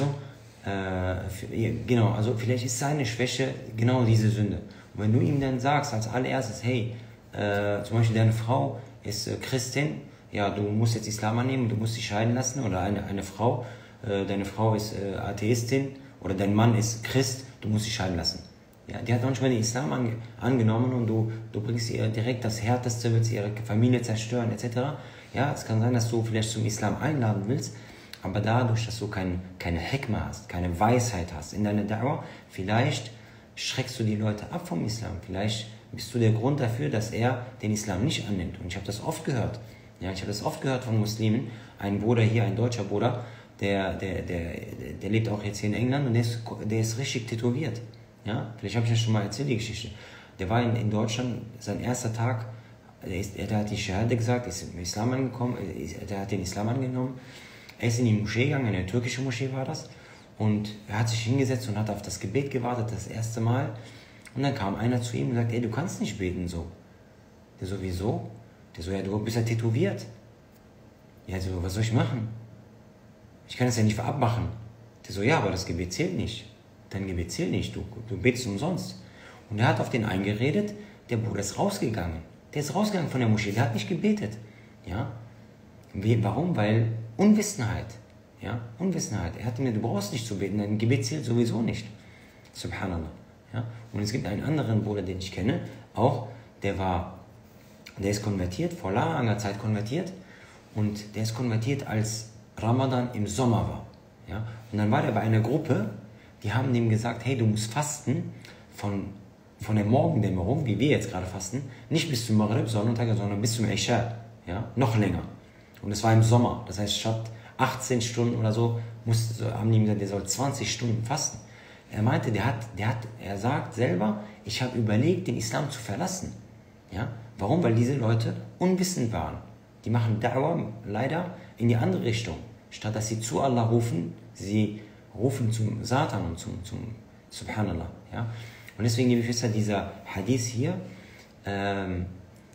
äh, für, genau, also vielleicht ist seine Schwäche genau diese Sünde. Und wenn du ihm dann sagst, als allererstes, hey, äh, zum Beispiel deine Frau ist äh, Christin, ja, du musst jetzt Islam annehmen, du musst dich scheiden lassen, oder eine, eine Frau, äh, deine Frau ist äh, Atheistin, oder dein Mann ist Christ, du musst dich scheiden lassen. Ja, die hat noch nicht mal den Islam ange angenommen und du, du bringst ihr direkt das Härteste, willst ihre Familie zerstören, et cetera. Ja, es kann sein, dass du vielleicht zum Islam einladen willst, aber dadurch, dass du kein, keine Hekma hast, keine Weisheit hast in deiner Da'wah, vielleicht schreckst du die Leute ab vom Islam. Vielleicht bist du der Grund dafür, dass er den Islam nicht annimmt. Und ich habe das oft gehört. Ja, ich habe das oft gehört von Muslimen. Ein Bruder hier, ein deutscher Bruder, der, der, der, der lebt auch jetzt hier in England und der ist, der ist richtig tätowiert. Ja, vielleicht habe ich das schon mal erzählt, die Geschichte. Der war in, in Deutschland, sein erster Tag, der, ist, der hat die Shahada gesagt, ist im Islam angekommen, der hat den Islam angenommen. Er ist in die Moschee gegangen, eine türkische Moschee war das. Und er hat sich hingesetzt und hat auf das Gebet gewartet, das erste Mal. Und dann kam einer zu ihm und sagte, ey, du kannst nicht beten so. Der so, wieso? Der so, ja, du bist ja tätowiert. Ja, so, was soll ich machen? Ich kann das ja nicht abmachen. Der so, ja, aber das Gebet zählt nicht. Dein Gebet zählt nicht, du, du betest umsonst. Und er hat auf den eingeredet, der Bruder ist rausgegangen. Der ist rausgegangen von der Moschee, der hat nicht gebetet. Ja? Wie, warum? Weil Unwissenheit. Ja? Unwissenheit. Er hat mir, du brauchst nicht zu beten, dein Gebet zählt sowieso nicht. Subhanallah. Ja? Und es gibt einen anderen Bruder, den ich kenne, auch, der war, der ist konvertiert, vor langer Zeit konvertiert, und der ist konvertiert, als Ramadan im Sommer war. Ja? Und dann war er bei einer Gruppe, die haben ihm gesagt, hey, du musst fasten von, von der Morgendämmerung, wie wir jetzt gerade fasten, nicht bis zum Maghrib, Sonnentag, sondern bis zum Isha, ja? Noch länger. Und es war im Sommer, das heißt, statt achtzehn Stunden oder so, musste, haben die ihm gesagt, der soll zwanzig Stunden fasten. Er meinte, der hat, der hat, er sagt selber, ich habe überlegt, den Islam zu verlassen. Ja? Warum? Weil diese Leute unwissend waren. Die machen Da'wah leider in die andere Richtung. Statt dass sie zu Allah rufen, sie rufen zum Satan und zum, zum Subhanallah. Ja? Und deswegen, liebe Geschwister, dieser Hadith hier, ähm,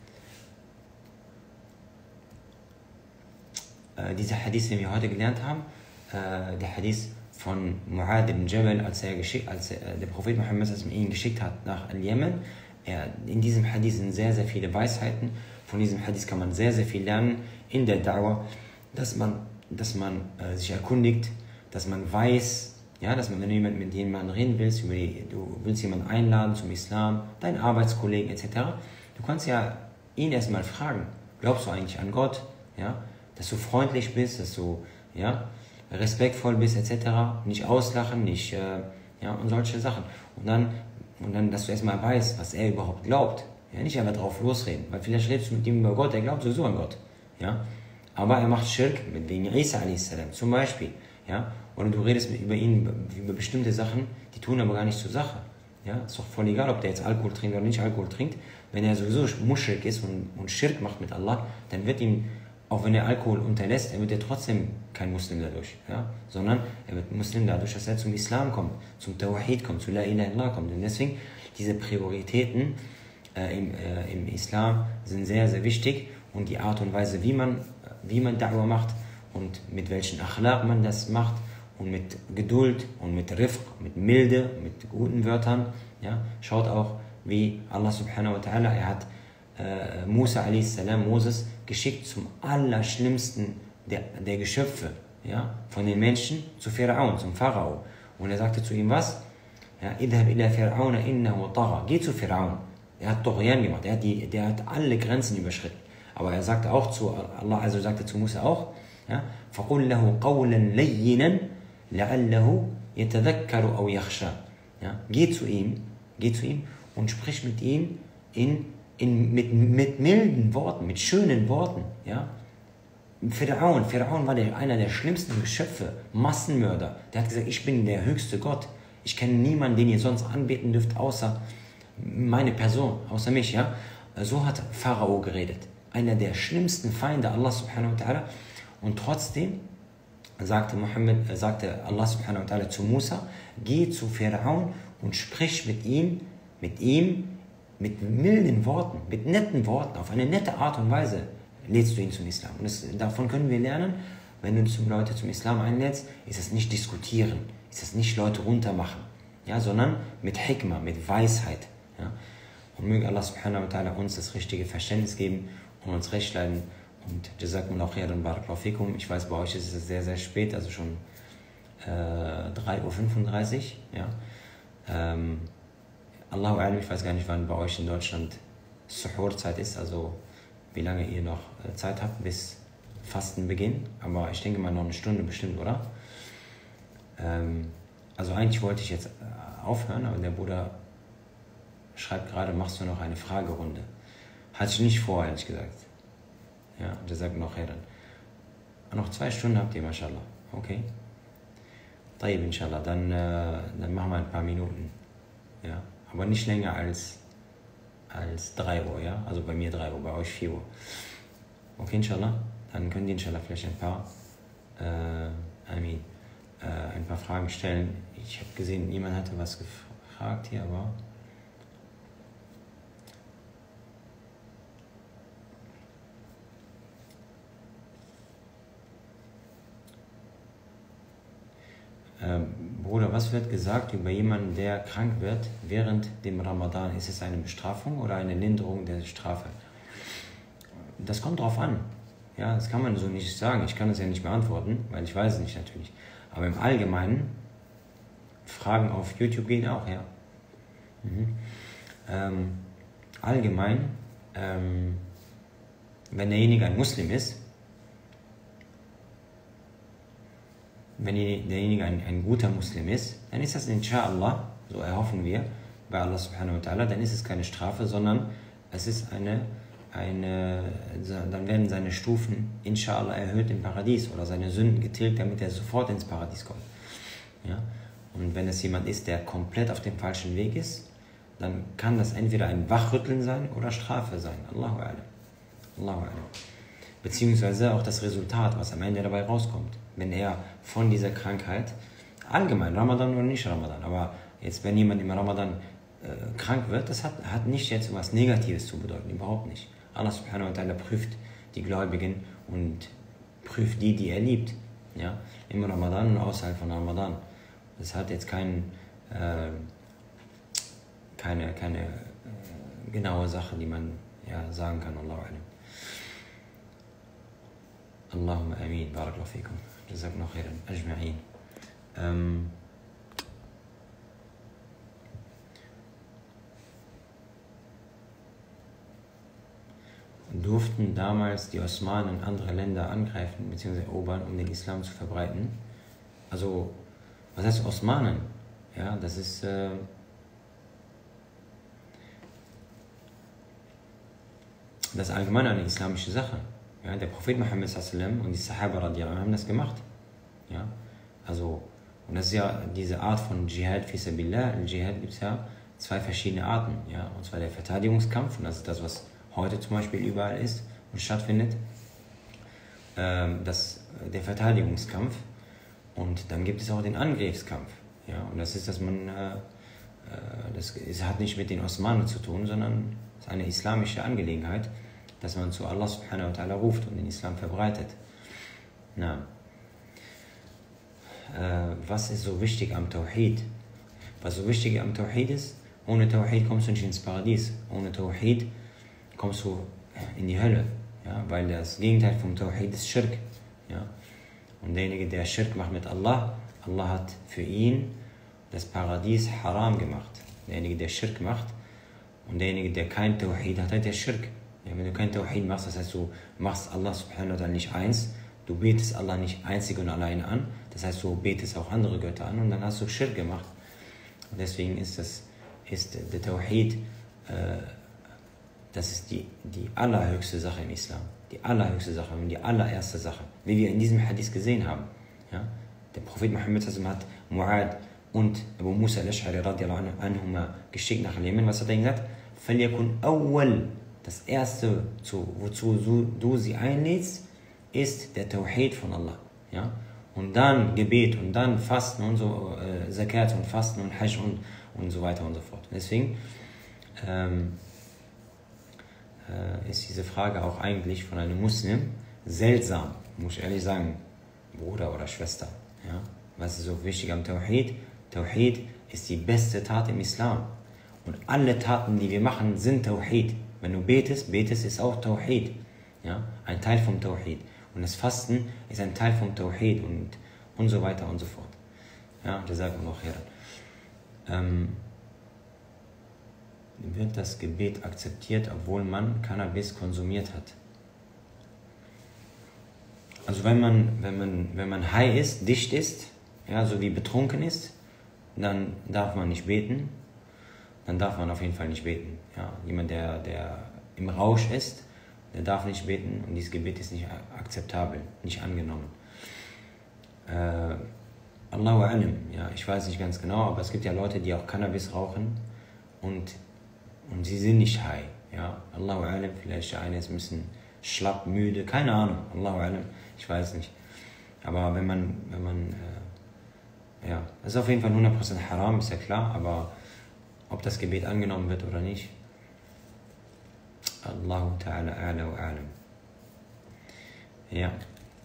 äh, dieser Hadith, den wir heute gelernt haben, äh, der Hadith von Mu'adh ibn Jabal, als, er geschickt, als er, der Prophet Muhammad ihn geschickt hat nach Al-Yemen. In diesem Hadith sind sehr, sehr viele Weisheiten. Von diesem Hadith kann man sehr, sehr viel lernen in der Da'wah, dass man, dass man äh, sich erkundigt, dass man weiß, ja, dass man, wenn du jemand, mit jemandem reden willst, über die, du willst jemanden einladen zum Islam, deinen Arbeitskollegen et cetera, du kannst ja ihn erstmal fragen, glaubst du eigentlich an Gott, ja, dass du freundlich bist, dass du ja, respektvoll bist et cetera, nicht auslachen, nicht, äh, ja, und solche Sachen. Und dann, und dann, dass du erstmal weißt, was er überhaupt glaubt. Ja, nicht einfach drauf losreden, weil vielleicht redest du mit ihm über Gott, er glaubt sowieso an Gott. Ja? Aber er macht Schirk mit wegen Isa a s zum Beispiel. Ja? Oder du redest mit, über ihn, über bestimmte Sachen, die tun aber gar nicht zur Sache. Ja? Ist doch voll egal, ob der jetzt Alkohol trinkt oder nicht Alkohol trinkt. Wenn er sowieso Muschrik ist und, und Schirk macht mit Allah, dann wird ihm, auch wenn er Alkohol unterlässt, er wird ja trotzdem kein Muslim dadurch. Ja? Sondern er wird Muslim dadurch, dass er zum Islam kommt, zum Tawhid kommt, zu La ilaha illallah kommt. Und deswegen, diese Prioritäten Äh, im, äh, im Islam sind sehr, sehr wichtig, und die Art und Weise, wie man, wie man Da'wah macht und mit welchen Akhlaq man das macht und mit Geduld und mit Rifq, mit Milde, mit guten Wörtern. Ja? Schaut auch, wie Allah subhanahu wa ta'ala, er hat äh, Musa a s, Moses, geschickt zum Allerschlimmsten der, der Geschöpfe, ja? Von den Menschen zu Pharaon, zum Pharao. Und er sagte zu ihm was? Ja, Idhab ila Fir'auna innahu tagha. Geh zu Pharaon. Er hat Tughyan gemacht, er hat, die, der hat alle Grenzen überschritten. Aber er sagte auch zu Allah, also sagte zu Musa auch, Ja? فَقُلْ لَهُ قَوْلًا لَيِّنًا لَعَلَّهُ يَتَذَكَّرُ أَوْ يَخْشَى. Ja? Geh zu ihm, geh zu ihm und sprich mit ihm in, in, mit, mit milden Worten, mit schönen Worten. Ja? Pharaon, Pharaon war der, einer der schlimmsten Geschöpfe, Massenmörder. Der hat gesagt, ich bin der höchste Gott. Ich kenne niemanden, den ihr sonst anbeten dürft, außer meine Person, außer mich. Ja? So hat Pharao geredet. Einer der schlimmsten Feinde Allah subhanahu wa ta'ala. Und trotzdem sagte, Muhammad, äh, sagte Allah subhanahu wa ta'ala zu Musa, geh zu Pharaon und sprich mit ihm, mit ihm, mit milden Worten, mit netten Worten, auf eine nette Art und Weise lädst du ihn zum Islam. Und das, davon können wir lernen, wenn du zum Leute zum Islam einlädst, ist es nicht diskutieren, ist es nicht Leute runtermachen, ja, sondern mit Hikmah, mit Weisheit. Ja. Und möge Allah subhanahu wa ta'ala uns das richtige Verständnis geben und uns recht leiten. Und Jazakumullahu khairan, barakallahu fikum. Ich weiß, bei euch ist es sehr, sehr spät, also schon äh, drei Uhr fünfunddreißig. Ja. Ähm, Allahu a'lam, ich weiß gar nicht, wann bei euch in Deutschland Suhur-Zeit ist, also wie lange ihr noch äh, Zeit habt bis Fastenbeginn. Aber ich denke mal noch eine Stunde bestimmt, oder? Ähm, also eigentlich wollte ich jetzt äh, aufhören, aber der Bruder schreibt gerade, machst du noch eine Fragerunde. Hatte ich nicht vor, ehrlich gesagt. Ja, der sagt noch her dann. Noch zwei Stunden habt ihr, mashallah. Okay. Taib, inshallah. Dann, äh, dann machen wir ein paar Minuten. Ja. Aber nicht länger als, als drei Uhr, ja. Also bei mir drei Uhr, bei euch vier Uhr. Okay, inshallah. Dann könnt ihr inshallah vielleicht ein paar, äh, I mean, äh, ein paar Fragen stellen. Ich habe gesehen, jemand hatte was gefragt hier, aber... Ähm, Bruder, was wird gesagt über jemanden, der krank wird während dem Ramadan? Ist es eine Bestrafung oder eine Linderung der Strafe? Das kommt drauf an. Ja, das kann man so nicht sagen. Ich kann das ja nicht beantworten, weil ich weiß es nicht natürlich. Aber im Allgemeinen, Fragen auf YouTube gehen auch, ja. Mhm. Ähm, allgemein, ähm, wenn derjenige ein Muslim ist, wenn derjenige ein, ein guter Muslim ist, dann ist das inshallah, so erhoffen wir, bei Allah subhanahu wa ta'ala, dann ist es keine Strafe, sondern es ist eine, eine, dann werden seine Stufen inshallah erhöht im Paradies oder seine Sünden getilgt, damit er sofort ins Paradies kommt. Ja? Und wenn es jemand ist, der komplett auf dem falschen Weg ist, dann kann das entweder ein Wachrütteln sein oder Strafe sein. Allahu a'lam. Allahu a'lam. Beziehungsweise auch das Resultat, was am Ende dabei rauskommt. Wenn er von dieser Krankheit, allgemein, Ramadan oder nicht Ramadan, aber jetzt, wenn jemand im Ramadan äh, krank wird, das hat, hat nicht jetzt was Negatives zu bedeuten, überhaupt nicht. Allah subhanahu wa ta'ala prüft die Gläubigen und prüft die, die er liebt, ja, im Ramadan und außerhalb von Ramadan. Das hat jetzt kein, äh, keine, keine äh, genaue Sache, die man ja, sagen kann, Allahu a'lam. Allahumma amin, barakallahu fikum. Jazakumullahu khairan, ajma'in. Ähm, durften damals die Osmanen andere Länder angreifen bzw. erobern, um den Islam zu verbreiten? Also, was heißt Osmanen? Ja, das ist... Äh, das ist allgemein eine islamische Sache. Ja, der Prophet Muhammad sallallahu alaihi wasallam und die Sahaba radiyallahu anhum haben das gemacht. Ja, also, und das ist ja diese Art von Dschihad fi sabilillah. Im Dschihad gibt es ja zwei verschiedene Arten. Ja, und zwar der Verteidigungskampf, und das ist das, was heute zum Beispiel überall ist und stattfindet. Ähm, das, der Verteidigungskampf. Und dann gibt es auch den Angriffskampf. Ja, und das ist, dass man, äh, das ist, hat nicht mit den Osmanen zu tun, sondern es ist eine islamische Angelegenheit, dass man zu Allah subhanahu wa ta'ala ruft und den Islam verbreitet. Na, äh, was ist so wichtig am Tawhid? Was so wichtig am Tawhid ist, ohne Tawhid kommst du nicht ins Paradies. Ohne Tawhid kommst du in die Hölle. Ja? Weil das Gegenteil vom Tawhid ist Schirk. Ja? Und derjenige, der Schirk macht mit Allah, Allah hat für ihn das Paradies haram gemacht. Derjenige, der Schirk macht, und derjenige, der kein Tawhid hat, hat der Schirk. Ja, wenn du kein Tawhid machst, das heißt, du machst Allah subhanahu wa ta'ala nicht eins, du betest Allah nicht einzig und alleine an, das heißt, du betest auch andere Götter an und dann hast du Schirk gemacht. Und deswegen ist, das, ist der Tawhid, äh, das ist die, die allerhöchste Sache im Islam. Die allerhöchste Sache und die allererste Sache, wie wir in diesem Hadith gesehen haben. Ja? Der Prophet Muhammad hat Mu'ad und Abu Musa al-Ash'ari radiallahu anhuma geschickt nach Jemen. Was hat er gesagt? فَلْيَكُنْ أَوَّلْ Das erste, wozu du sie einlädst, ist der Tawhid von Allah. Ja? Und dann Gebet und dann Fasten und so, äh, Zakat und Fasten und Hajj und, und so weiter und so fort. Deswegen ähm, äh, ist diese Frage auch eigentlich von einem Muslim seltsam, muss ich ehrlich sagen, Bruder oder Schwester. Ja? Was ist so wichtig am Tawhid? Tawhid ist die beste Tat im Islam. Und alle Taten, die wir machen, sind Tawhid. Wenn du betest, betest ist auch Tawhid. Ja? Ein Teil vom Tawhid. Und das Fasten ist ein Teil vom Tawhid und, und so weiter und so fort. Ja, das sagt man auch hier. Ähm, wird das Gebet akzeptiert, obwohl man Cannabis konsumiert hat? Also wenn man, wenn man, wenn man high ist, dicht ist, ja, so wie betrunken ist, dann darf man nicht beten. Dann darf man auf jeden Fall nicht beten. Ja, jemand, der, der im Rausch ist, der darf nicht beten und dieses Gebet ist nicht akzeptabel, nicht angenommen. Äh, Allahu alim, ja, ich weiß nicht ganz genau, aber es gibt ja Leute, die auch Cannabis rauchen und, und sie sind nicht high. Ja, Allahu alim, vielleicht der eine ist ein bisschen schlapp, müde, keine Ahnung, Allahu alim, ich weiß nicht. Aber wenn man, wenn man, äh, ja, es ist auf jeden Fall hundert Prozent haram, ist ja klar, aber ob das Gebet angenommen wird oder nicht, Allahu ta'ala a'la wa a'lam. Ja.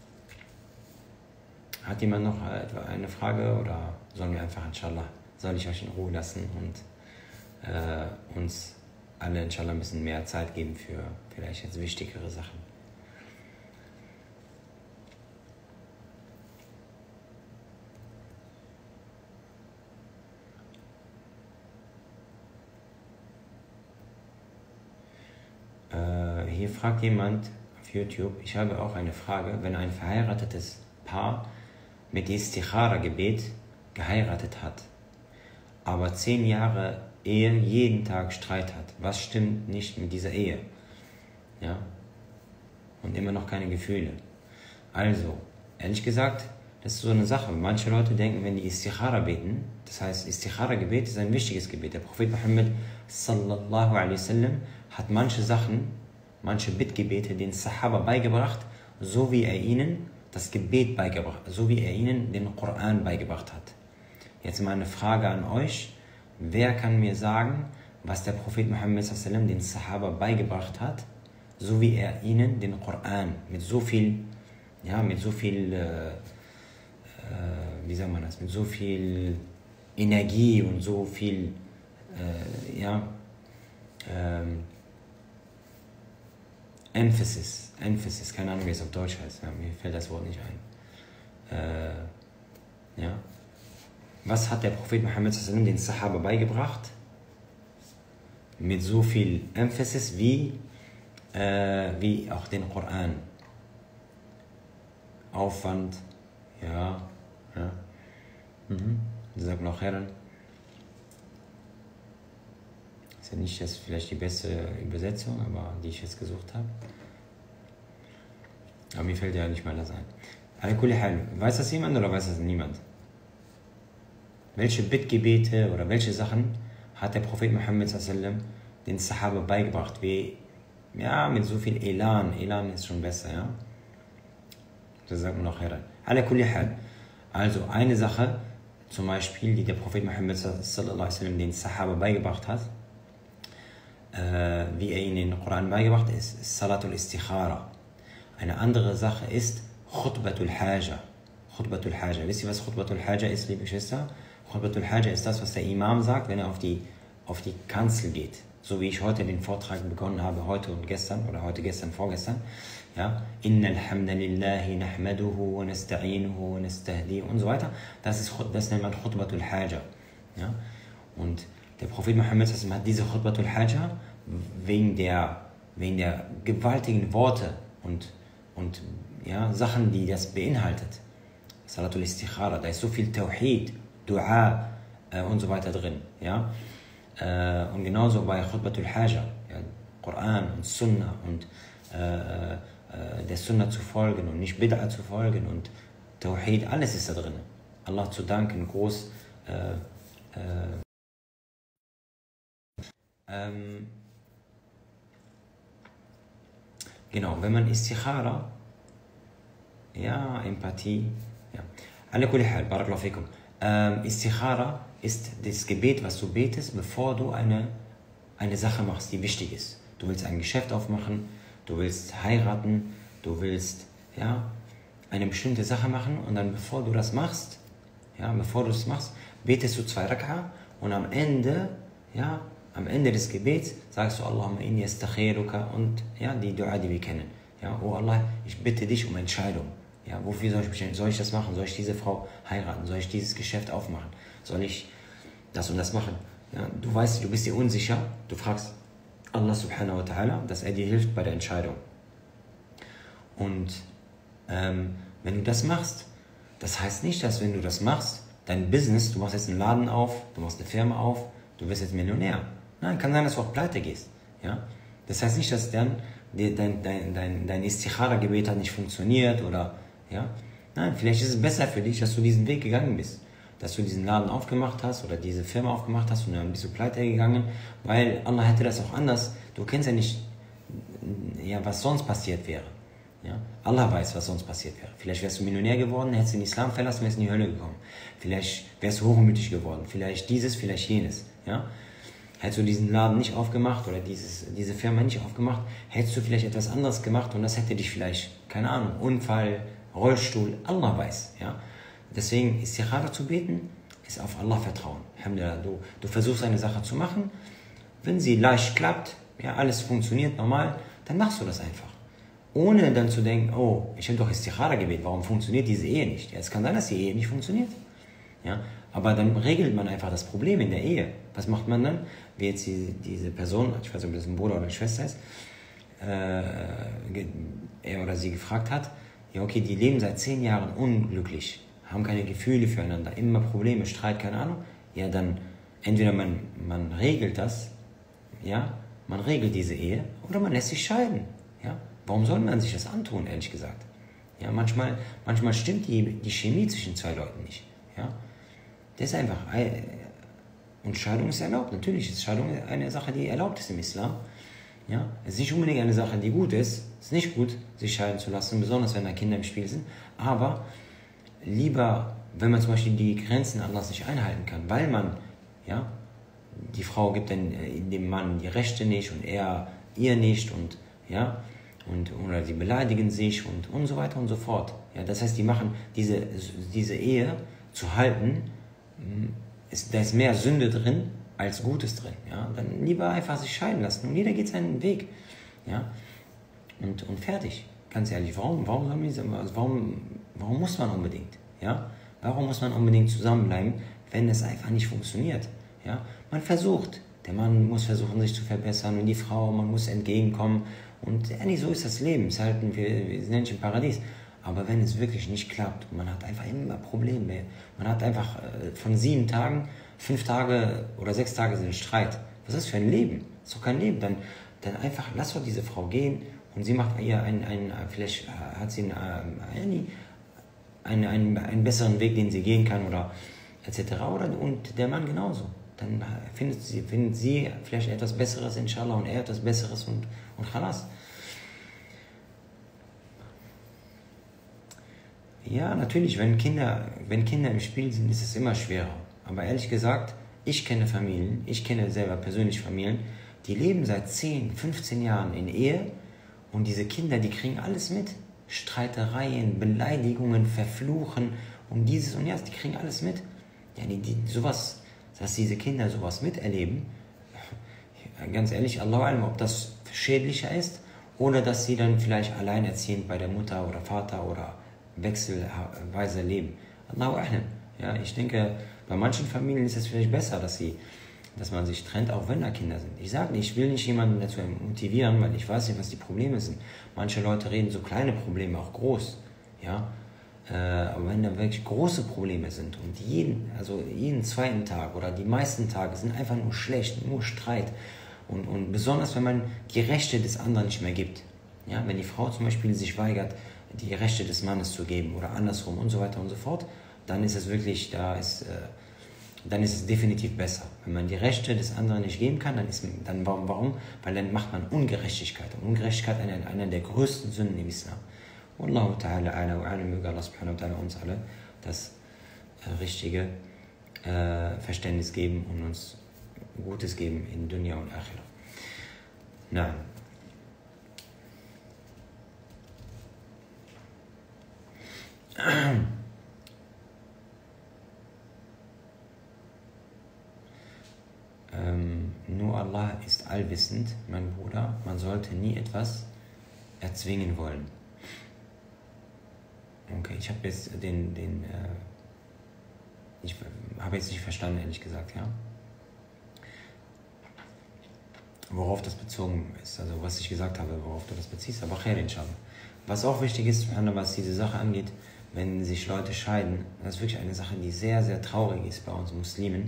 Hat jemand noch eine Frage oder sollen wir einfach, inshallah, soll ich euch in Ruhe lassen und äh, uns alle, inshallah, ein bisschen mehr Zeit geben für vielleicht jetzt wichtigere Sachen? Hier fragt jemand auf YouTube, ich habe auch eine Frage, wenn ein verheiratetes Paar mit Istikhara-Gebet geheiratet hat, aber zehn Jahre Ehe jeden Tag Streit hat, was stimmt nicht mit dieser Ehe? Ja? Und immer noch keine Gefühle. Also, ehrlich gesagt, das ist so eine Sache. Manche Leute denken, wenn die Istikhara beten, das heißt, Istikhara-Gebet ist ein wichtiges Gebet. Der Prophet Muhammad sallallahu alaihi wasallam hat manche Sachen, manche Bittgebete den Sahaba beigebracht, so wie er ihnen das Gebet beigebracht, so wie er ihnen den Koran beigebracht hat. Jetzt mal eine Frage an euch. Wer kann mir sagen, was der Prophet Muhammad sallallahu alaihi wasallam den Sahaba beigebracht hat, so wie er ihnen den Koran mit so viel, ja, mit so viel, äh, äh, wie sagt man das, mit so viel Energie und so viel, äh, ja, ähm, Emphasis, Emphasis, keine Ahnung, wie es auf Deutsch heißt, ja, mir fällt das Wort nicht ein. Äh, ja. Was hat der Prophet Muhammad sallallahu alaihi wasallam den Sahaba beigebracht? Mit so viel Emphasis wie, äh, wie auch den Koran. Aufwand, ja, ja. Mhm. Sagt noch Herren. Ist ja nicht jetzt vielleicht die beste Übersetzung, aber die ich jetzt gesucht habe. Aber mir fällt ja nicht mal das ein. Weiß das jemand oder weiß das niemand? Welche Bittgebete oder welche Sachen hat der Prophet Muhammad sallallahu alaihi wasallam den Sahaba beigebracht? Wie, ja, mit so viel Elan. Elan ist schon besser, ja? Das sagt man auch her. Also eine Sache, zum Beispiel, die der Prophet Muhammad sallallahu alaihi wasallam den Sahaba beigebracht hat, äh, wie er ihnen den Koran beigebracht hat, ist Salatul Istikhara. Eine andere Sache ist Khutbatul Haja. Khutbatul Haja. Wisst ihr, was Khutbatul Haja ist, liebe Geschwister? Khutbatul Haja ist das, was der Imam sagt, wenn er auf die, auf die Kanzel geht. So wie ich heute den Vortrag begonnen habe, heute und gestern, oder heute, gestern, vorgestern. Ja, Innal hamdalillahi nahmaduhu wa nasta'inuhu wa nastahdihi und so weiter. Das, ist, das nennt man Khutbatul Haja. Ja? Und der Prophet Muhammad hat diese Khutbatul Haja wegen der, wegen der gewaltigen Worte und, und ja, Sachen, die das beinhaltet. Salatul Istikhara, da ist so viel Tawhid, Dua äh, und so weiter drin. Ja? Äh, und genauso bei Khutbatul Haja, ja, Koran und Sunnah und äh, äh, der Sunnah zu folgen und nicht Bid'a zu folgen und Tawhid, alles ist da drin. Allah zu danken, groß. Äh, äh, ähm, genau, wenn man Istikhara, ja, Empathie, ja. Alle kulli hal, barakallahu fikum. Ähm, Istikhara ist das Gebet, was du betest, bevor du eine, eine Sache machst, die wichtig ist. Du willst ein Geschäft aufmachen, du willst heiraten, du willst, ja, eine bestimmte Sache machen und dann, bevor du das machst, ja, bevor du das machst, betest du zwei Rak'a und am Ende, ja, am Ende des Gebets sagst du Allahumma inni astakhiruka und ja, die Dua, die wir kennen. Ja, oh Allah, ich bitte dich um Entscheidung. Ja, wofür soll ich mich, soll ich das machen? Soll ich diese Frau heiraten? Soll ich dieses Geschäft aufmachen? Soll ich das und das machen? Ja, du weißt, du bist dir unsicher. Du fragst Allah subhanahu wa ta'ala, dass er dir hilft bei der Entscheidung. Und ähm, wenn du das machst, das heißt nicht, dass wenn du das machst, dein Business, du machst jetzt einen Laden auf, du machst eine Firma auf, du wirst jetzt Millionär. Nein, kann sein, dass du auch pleite gehst. Ja? Das heißt nicht, dass dann dein, dein, dein, dein Istikhara-Gebet hat nicht funktioniert oder, ja? Nein, vielleicht ist es besser für dich, dass du diesen Weg gegangen bist. Dass du diesen Laden aufgemacht hast oder diese Firma aufgemacht hast und dann bist du pleite gegangen, weil Allah hätte das auch anders. Du kennst ja nicht, ja, was sonst passiert wäre. Ja? Allah weiß, was sonst passiert wäre. Vielleicht wärst du Millionär geworden, hättest den Islam verlassen, wärst in die Hölle gekommen. Vielleicht wärst du hochmütig geworden. Vielleicht dieses, vielleicht jenes. Ja? Hättest du diesen Laden nicht aufgemacht oder dieses, diese Firma nicht aufgemacht, hättest du vielleicht etwas anderes gemacht und das hätte dich vielleicht, keine Ahnung, Unfall, Rollstuhl, Allah weiß. Ja? Deswegen ist Istikhara zu beten, ist auf Allah vertrauen. Alhamdulillah, du, du versuchst eine Sache zu machen, wenn sie leicht klappt, ja, alles funktioniert normal, dann machst du das einfach. Ohne dann zu denken, oh, ich habe doch Istikhara gebetet, warum funktioniert diese Ehe nicht? Ja, es kann sein, dass die Ehe nicht funktioniert. Ja? Aber dann regelt man einfach das Problem in der Ehe. Was macht man dann? Wie jetzt die, diese Person, ich weiß nicht, ob das ein Bruder oder eine Schwester ist, äh, er oder sie gefragt hat, ja okay, die leben seit zehn Jahren unglücklich, haben keine Gefühle füreinander, immer Probleme, Streit, keine Ahnung. Ja, dann entweder man, man regelt das, ja, man regelt diese Ehe, oder man lässt sich scheiden. Ja? Warum soll man sich das antun, ehrlich gesagt? Ja, manchmal, manchmal stimmt die, die Chemie zwischen zwei Leuten nicht. Ja? Das ist einfach, und Scheidung ist erlaubt. Natürlich ist Scheidung eine Sache, die erlaubt ist im Islam. Ja? Es ist nicht unbedingt eine Sache, die gut ist. Es ist nicht gut, sich scheiden zu lassen, besonders wenn da Kinder im Spiel sind. Aber lieber, wenn man zum Beispiel die Grenzen Allahs nicht einhalten kann, weil man, ja, die Frau gibt dann dem Mann die Rechte nicht und er ihr nicht und, ja, und, oder die beleidigen sich und, und so weiter und so fort. Ja, das heißt, die machen diese, diese Ehe zu halten, ist, da ist mehr Sünde drin als Gutes drin. Ja? Dann lieber einfach sich scheiden lassen und jeder geht seinen Weg. Ja? Und, und fertig. Ganz ehrlich, warum, warum, warum, warum muss man unbedingt? Ja? Warum muss man unbedingt zusammenbleiben, wenn es einfach nicht funktioniert? Ja? Man versucht. Der Mann muss versuchen, sich zu verbessern und die Frau, man muss entgegenkommen. Und ehrlich, so ist das Leben. Es ist halt ein, wir sind nicht im Paradies. Aber wenn es wirklich nicht klappt, man hat einfach immer Probleme. Man hat einfach äh, von sieben Tagen, fünf Tage oder sechs Tage sind Streit. Was ist das für ein Leben? Das ist doch kein Leben. Dann, dann einfach, lass doch diese Frau gehen und sie macht ihr einen, einen vielleicht hat sie einen, einen, einen, einen besseren Weg, den sie gehen kann oder et cetera. Oder, und der Mann genauso. Dann findet sie, findet sie vielleicht etwas Besseres, inshallah, und er etwas Besseres und, und khalas. Ja, natürlich, wenn Kinder, wenn Kinder im Spiel sind, ist es immer schwerer. Aber ehrlich gesagt, ich kenne Familien, ich kenne selber persönlich Familien, die leben seit zehn, fünfzehn Jahren in Ehe und diese Kinder, die kriegen alles mit. Streitereien, Beleidigungen, Verfluchen und dieses und das, die kriegen alles mit. Ja, die, die, sowas, dass diese Kinder sowas miterleben, ganz ehrlich, Allah alam, ob das schädlicher ist oder dass sie dann vielleicht alleinerziehend bei der Mutter oder Vater oder wechselweise leben. Allahu a'lam. Ja, ich denke, bei manchen Familien ist es vielleicht besser, dass sie dass man sich trennt, auch wenn da Kinder sind. Ich sage nicht, ich will nicht jemanden dazu motivieren, weil ich weiß nicht, was die Probleme sind. Manche Leute reden so kleine Probleme, auch groß. Ja? Äh, aber wenn da wirklich große Probleme sind und jeden, also jeden zweiten Tag oder die meisten Tage sind einfach nur schlecht, nur Streit. Und, und besonders, wenn man die Rechte des anderen nicht mehr gibt. Ja? Wenn die Frau zum Beispiel sich weigert, die Rechte des Mannes zu geben oder andersrum und so weiter und so fort, dann ist es wirklich, da ist... Äh, dann ist es definitiv besser. Wenn man die Rechte des anderen nicht geben kann, dann ist dann warum? warum? Weil dann macht man Ungerechtigkeit. Und Ungerechtigkeit ist einer, einer der größten Sünden im Islam. Wallahu ta'ala ala wa ala, möge Allah subhanahu wa ta'ala uns alle das äh, richtige äh, Verständnis geben und uns Gutes geben in Dunya und Akhirah. Nein. Ähm, nur Allah ist allwissend, mein Bruder. Man sollte nie etwas erzwingen wollen. Okay, ich habe jetzt den, den äh, ich habe jetzt nicht verstanden, ehrlich gesagt, ja. Worauf das bezogen ist, also was ich gesagt habe, worauf du das beziehst, aber khair inshallah. Was auch wichtig ist, was diese Sache angeht, wenn sich Leute scheiden, das ist wirklich eine Sache, die sehr, sehr traurig ist bei uns Muslimen,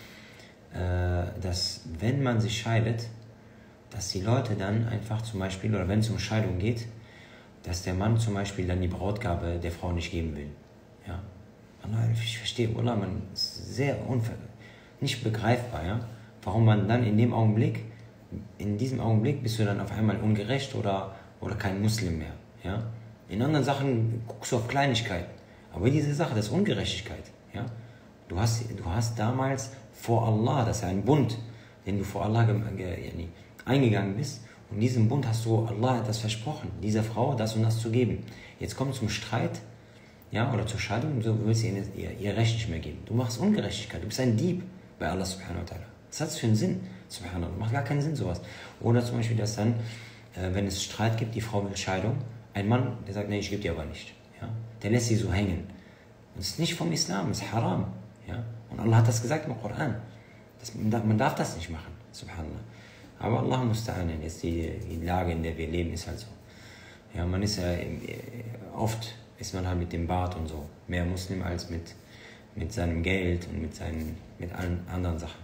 dass wenn man sich scheidet, dass die Leute dann einfach zum Beispiel, oder wenn es um Scheidung geht, dass der Mann zum Beispiel dann die Brautgabe der Frau nicht geben will. Ja? Ich verstehe, oder? Man ist sehr unver nicht begreifbar, ja? Warum man dann in dem Augenblick, in diesem Augenblick bist du dann auf einmal ungerecht oder, oder kein Muslim mehr. Ja? In anderen Sachen guckst du auf Kleinigkeiten, aber diese Sache, das ist Ungerechtigkeit. Ja? Du hast, du hast damals vor Allah, das ist ein Bund, den du vor Allah eingegangen bist, und in diesem Bund hast du Allah etwas versprochen, dieser Frau das und das zu geben. Jetzt kommt es zum Streit, ja, oder zur Scheidung, und du willst ihr, ihr, ihr Recht nicht mehr geben. Du machst Ungerechtigkeit, du bist ein Dieb bei Allah subhanahu wa ta'ala. Was hat es für einen Sinn? Subhanallah, macht gar keinen Sinn sowas. Oder zum Beispiel, dass dann, äh, wenn es Streit gibt, die Frau will Scheidung, ein Mann, der sagt, nee, ich gebe dir aber nicht. Ja? Der lässt sie so hängen. Und das ist nicht vom Islam, das ist haram. Ja? Und Allah hat das gesagt im Koran. Das, man darf das nicht machen, subhanallah. Aber Allah musta'an, jetzt die, die Lage, in der wir leben, ist halt so. Ja, man ist ja, oft ist man halt mit dem Bart und so mehr Muslim als mit, mit seinem Geld und mit, seinen, mit allen anderen Sachen.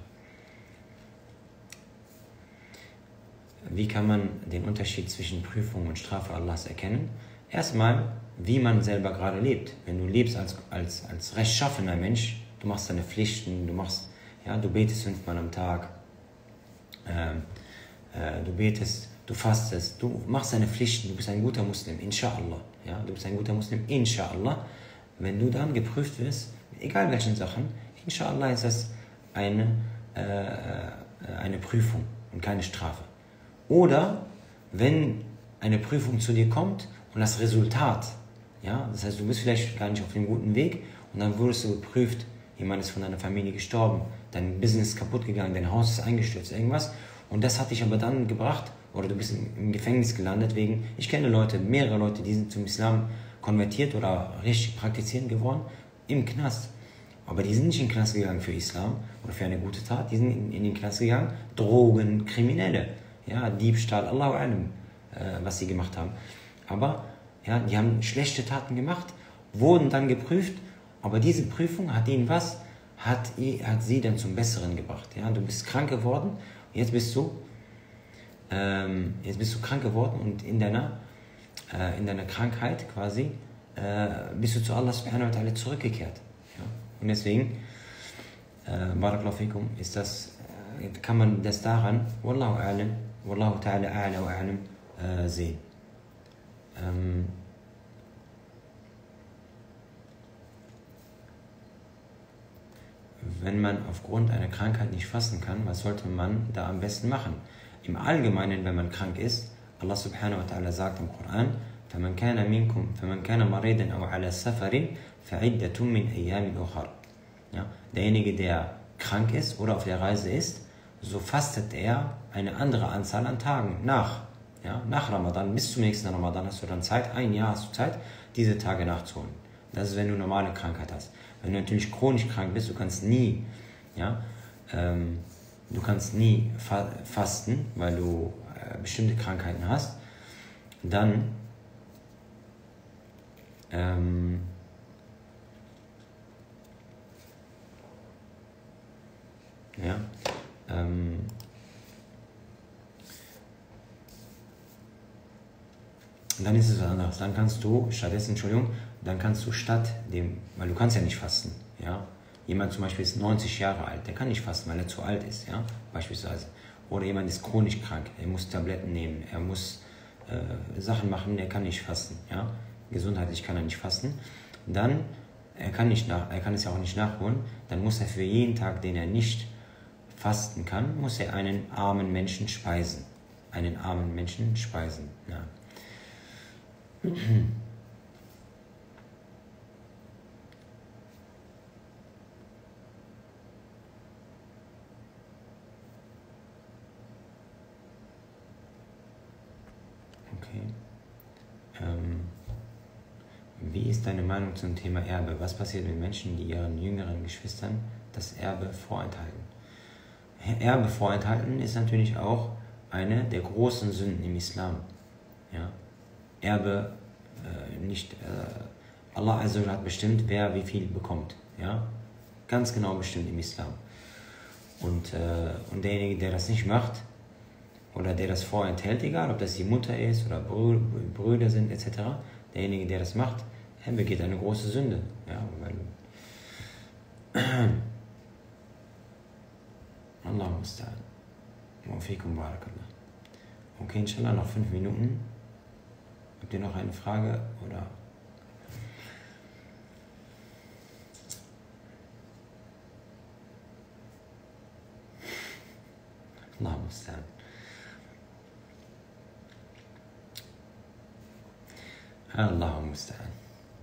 Wie kann man den Unterschied zwischen Prüfung und Strafe Allahs erkennen? Erstmal, wie man selber gerade lebt. Wenn du lebst als, als, als rechtschaffener Mensch, du machst deine Pflichten, du machst, ja, du betest fünfmal am Tag, ähm, äh, du betest, du fastest, du machst deine Pflichten, du bist ein guter Muslim, inshallah. Ja, du bist ein guter Muslim, inshallah. Wenn du dann geprüft wirst, egal welchen Sachen, inshallah ist das eine, äh, eine Prüfung und keine Strafe. Oder wenn eine Prüfung zu dir kommt und das Resultat, ja, das heißt, du bist vielleicht gar nicht auf dem guten Weg und dann wurdest du geprüft, jemand ist von deiner Familie gestorben, dein Business ist kaputt gegangen, dein Haus ist eingestürzt, irgendwas, und das hat dich aber dann gebracht, oder du bist im Gefängnis gelandet wegen, ich kenne Leute, mehrere Leute, die sind zum Islam konvertiert oder richtig praktizierend geworden, im Knast. Aber die sind nicht in den Knast gegangen für Islam oder für eine gute Tat, die sind in, in den Knast gegangen, Drogen, Kriminelle. Ja, Diebstahl, Allahu alam, äh, was sie gemacht haben. Aber ja, die haben schlechte Taten gemacht, wurden dann geprüft, aber diese Prüfung hat ihnen was? Hat, hat sie dann zum Besseren gebracht. Ja, du bist krank geworden, jetzt bist du, ähm, jetzt bist du krank geworden und in deiner, äh, in deiner Krankheit quasi äh, bist du zu Allah subhanahu wa ta'ala zurückgekehrt. Ja? Und deswegen, äh, Barakallahu fikum, ist das, äh, kann man das daran, Wallahu a'lam, Wallahu ta'ala a'la wa a'lam, äh, sehen. Ähm, wenn man aufgrund einer Krankheit nicht fasten kann, was sollte man da am besten machen? Im Allgemeinen, wenn man krank ist, Allah subhanahu wa ta'ala sagt im Koran, فَمَنْ كَانَ مِنْكُمْ فَمَنْ كَانَ مَرِيدًا أَوْ عَلَى سَفَرٍ فَعِدَّةٌ مِنْ أَيَّامٍ أُخَرٍ. Ja, derjenige, der krank ist oder auf der Reise ist, so fastet er eine andere Anzahl an Tagen nach. Ja, nach Ramadan, bis zum nächsten Ramadan hast du dann Zeit, ein Jahr hast du Zeit, diese Tage nachzuholen. Das ist, wenn du normale Krankheit hast. Wenn du natürlich chronisch krank bist, du kannst nie, ja, ähm, du kannst nie fa fasten, weil du äh, bestimmte Krankheiten hast, dann ähm, ja, ähm, dann ist es was anderes. Dann kannst du stattdessen, Entschuldigung, dann kannst du statt dem, weil du kannst ja nicht fasten, ja. Jemand zum Beispiel ist neunzig Jahre alt, der kann nicht fasten, weil er zu alt ist, ja, beispielsweise. Oder jemand ist chronisch krank, er muss Tabletten nehmen, er muss äh, Sachen machen, er kann nicht fasten, ja. Gesundheitlich kann er nicht fasten. Dann, er kann, nicht nach, er kann es ja auch nicht nachholen, dann muss er für jeden Tag, den er nicht fasten kann, muss er einen armen Menschen speisen. Einen armen Menschen speisen, ja. Okay. Ähm, wie ist deine Meinung zum Thema Erbe? Was passiert mit Menschen, die ihren jüngeren Geschwistern das Erbe vorenthalten? Erbe vorenthalten ist natürlich auch eine der großen Sünden im Islam. Ja? Erbe, äh, nicht, äh, Allah Azza wa Jalla hat bestimmt, wer wie viel bekommt. Ja? Ganz genau bestimmt im Islam. Und, äh, und derjenige, der das nicht macht, oder der das vorenthält, egal ob das die Mutter ist oder Brü Brüder sind et cetera, derjenige, der das macht, er begeht eine große Sünde. Ja? Weil Allah musta'an. Wa fikum barakallah. Okay, inshallah, noch fünf Minuten. Habt ihr noch eine Frage? Oder? Allah musta'an. Allah musta'an.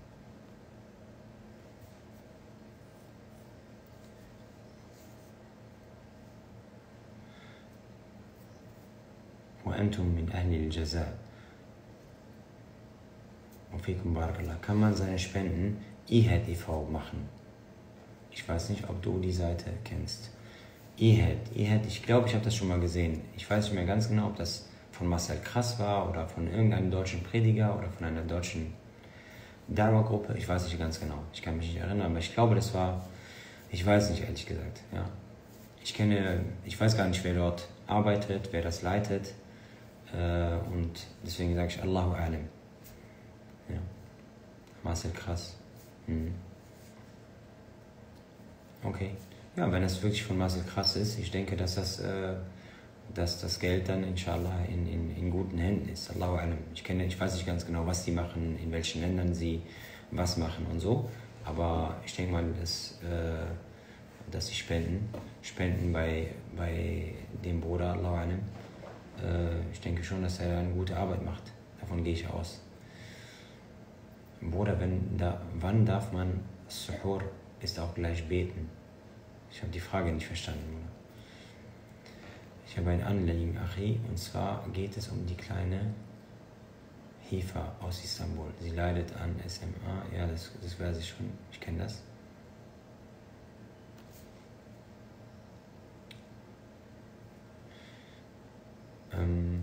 وأنتم من أهل الجزاء. وفيكم بارك الله. Kann man seine Spenden I H A D e V machen? Ich weiß nicht, ob du die Seite kennst. I H A D, I H A D, ich glaube, ich habe das schon mal gesehen. Ich weiß nicht mehr ganz genau, ob das von Marcel Krass war oder von irgendeinem deutschen Prediger oder von einer deutschen Dawah-Gruppe. Ich weiß nicht ganz genau. Ich kann mich nicht erinnern, aber ich glaube, das war, ich weiß nicht, ehrlich gesagt. Ja. Ich kenne, ich weiß gar nicht, wer dort arbeitet, wer das leitet. Äh, und deswegen sage ich Allahu Alam. Ja. Marcel Krass. Hm. Okay. Ja, wenn es wirklich von Marcel Krass ist, ich denke, dass das, äh, dass das Geld dann inshallah in, in, in guten Händen ist. Allahu Alam. Ich kenne, ich weiß nicht ganz genau, was die machen, in welchen Ländern sie was machen und so. Aber ich denke mal, dass, äh, dass sie spenden, spenden bei, bei dem Bruder, Allahu Alam. Äh, ich denke schon, dass er eine gute Arbeit macht. Davon gehe ich aus. Bruder, wenn da, wann darf man Suhur ist auch gleich beten? Ich habe die Frage nicht verstanden, Bruder. Ich habe ein Anliegen, Achi, und zwar geht es um die kleine Hifa aus Istanbul. Sie leidet an S M A. Ja, das, das weiß ich schon. Ich kenne das. Ähm.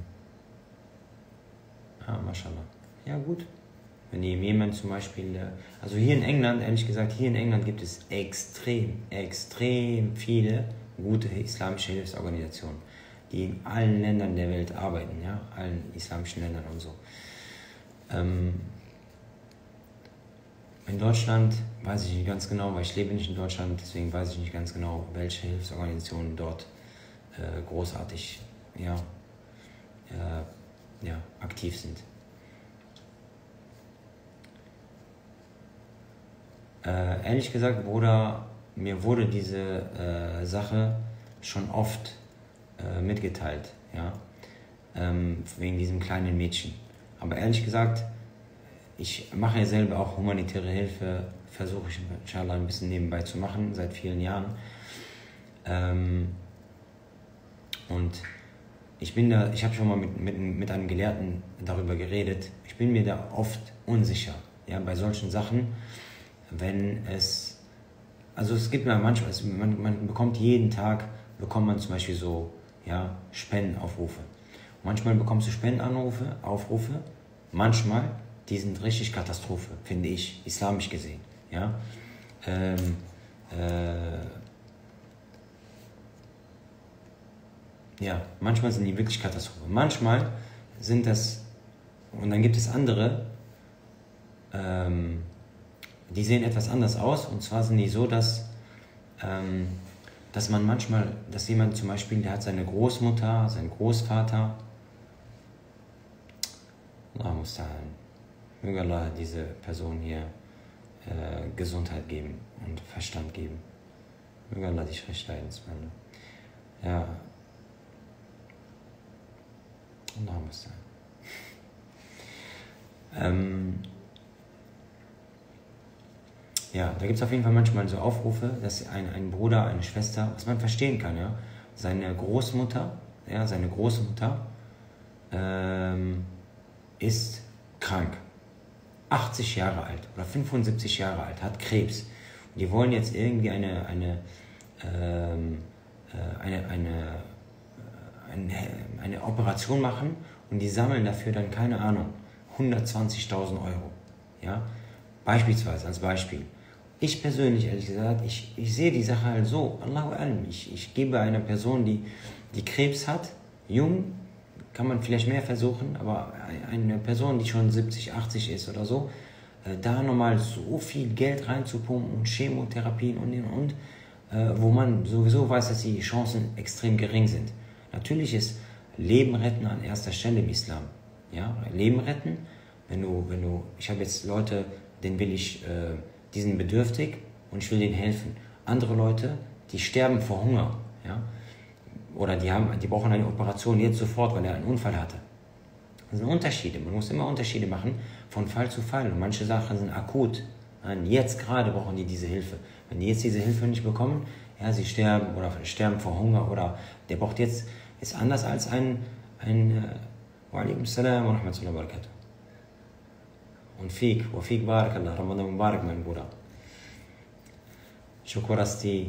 Ah, mashallah. Ja, gut. Wenn jemand zum Beispiel, also hier in England, ehrlich gesagt, hier in England gibt es extrem, extrem viele gute islamische Hilfsorganisationen, die in allen Ländern der Welt arbeiten, ja, allen islamischen Ländern und so. Ähm, in Deutschland weiß ich nicht ganz genau, weil ich lebe nicht in Deutschland, deswegen weiß ich nicht ganz genau, welche Hilfsorganisationen dort äh, großartig, ja, äh, ja, aktiv sind. Äh, ehrlich gesagt, Bruder, mir wurde diese äh, Sache schon oft äh, mitgeteilt, ja, ähm, wegen diesem kleinen Mädchen. Aber ehrlich gesagt, ich mache ja selber auch humanitäre Hilfe, versuche ich inshallah ein bisschen nebenbei zu machen, seit vielen Jahren. Ähm, und ich bin da, ich habe schon mal mit, mit, mit einem Gelehrten darüber geredet, ich bin mir da oft unsicher, ja, bei solchen Sachen. Wenn es, also es gibt ja manchmal, man, man bekommt jeden Tag bekommt man zum Beispiel so, ja, Spendenaufrufe. Manchmal bekommst du Spendenanrufe, Aufrufe, manchmal, die sind richtig Katastrophe, finde ich, islamisch gesehen. Ja, ähm, äh, ja, manchmal sind die wirklich Katastrophe. Manchmal sind das, und dann gibt es andere, ähm, die sehen etwas anders aus, und zwar sind die so, dass, ähm, dass man manchmal, dass jemand zum Beispiel, der hat seine Großmutter, seinen Großvater, Allah muss möge Allah diese Person hier äh, Gesundheit geben und Verstand geben. Möge Allah dich recht leiden, ja. Allah muss ähm, Ja, da gibt es auf jeden Fall manchmal so Aufrufe, dass ein, ein Bruder, eine Schwester, was man verstehen kann, ja, seine Großmutter, ja, seine Großmutter ähm, ist krank, achtzig Jahre alt oder fünfundsiebzig Jahre alt, hat Krebs. Und die wollen jetzt irgendwie eine, eine, ähm, äh, eine, eine, eine, eine Operation machen, und die sammeln dafür dann, keine Ahnung, hundertzwanzigtausend Euro. Ja? Beispielsweise, als Beispiel. Ich persönlich, ehrlich gesagt, ich, ich sehe die Sache halt so, Allahu alam, ich, ich gebe einer Person, die, die Krebs hat, jung, kann man vielleicht mehr versuchen, aber eine Person, die schon siebzig, achtzig ist oder so, äh, da nochmal so viel Geld reinzupumpen und Chemotherapien und und und, äh, wo man sowieso weiß, dass die Chancen extrem gering sind. Natürlich ist Leben retten an erster Stelle im Islam. Ja? Leben retten, wenn du, wenn du, ich habe jetzt Leute, denen will ich, äh, die sind bedürftig und ich will denen helfen. Andere Leute, die sterben vor Hunger, ja? Oder die, haben, die brauchen eine Operation jetzt sofort, weil er einen Unfall hatte. Das sind Unterschiede, man muss immer Unterschiede machen von Fall zu Fall. Und manche Sachen sind akut. Jetzt gerade brauchen die diese Hilfe. Wenn die jetzt diese Hilfe nicht bekommen, ja, sie sterben oder sterben vor Hunger, oder der braucht jetzt, ist anders als ein, ein wa alaikum salam wa rahmatullahi wa barakatuh. Und Fik, wa Fik barakallah, Ramadan Mubarak, mein Bruder. Shukr Asti.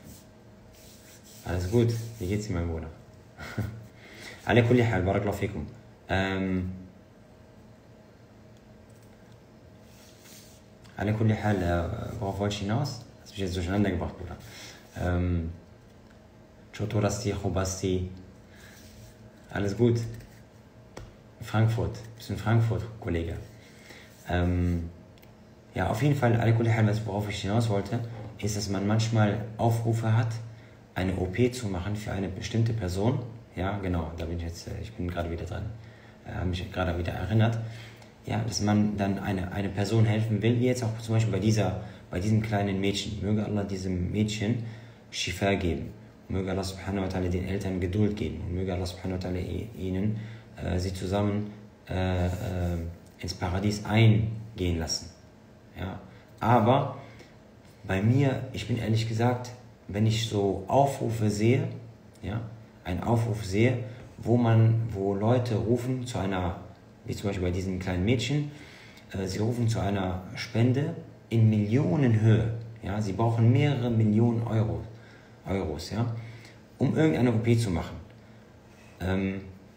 Alles gut, wie geht's dir, mein Bruder? Ala kulli hal, barakallahu fikum. Ähm, Ala kulli hal, worauf wollte ich hinaus? Das hab ich jetzt durcheinander gebracht, Bruder. Ähm, Shukr Asti, Khubasti. Alles gut. Frankfurt, bist du in Frankfurt, Kollege? Ähm, ja, auf jeden Fall, alle kulli hal, worauf ich hinaus wollte, ist, dass man manchmal Aufrufe hat, eine O P zu machen für eine bestimmte Person. Ja, genau, da bin ich jetzt, ich bin gerade wieder dran, äh, habe mich gerade wieder erinnert. Ja, dass man dann eine, eine Person helfen will, wie jetzt auch zum Beispiel bei dieser, bei diesem kleinen Mädchen. Möge Allah diesem Mädchen Shifa geben. Möge Allah subhanahu wa ta'ala den Eltern Geduld geben. Und möge Allah subhanahu wa ta'ala ihnen, äh, sie zusammen äh, äh, ins Paradies eingehen lassen. Ja, aber bei mir, ich bin ehrlich gesagt, wenn ich so Aufrufe sehe, ja, einen Aufruf sehe, wo man, wo Leute rufen zu einer, wie zum Beispiel bei diesem kleinen Mädchen, äh, sie rufen zu einer Spende in Millionenhöhe, ja, sie brauchen mehrere Millionen Euro, Euros, ja, um irgendeine O P zu machen. Ähm,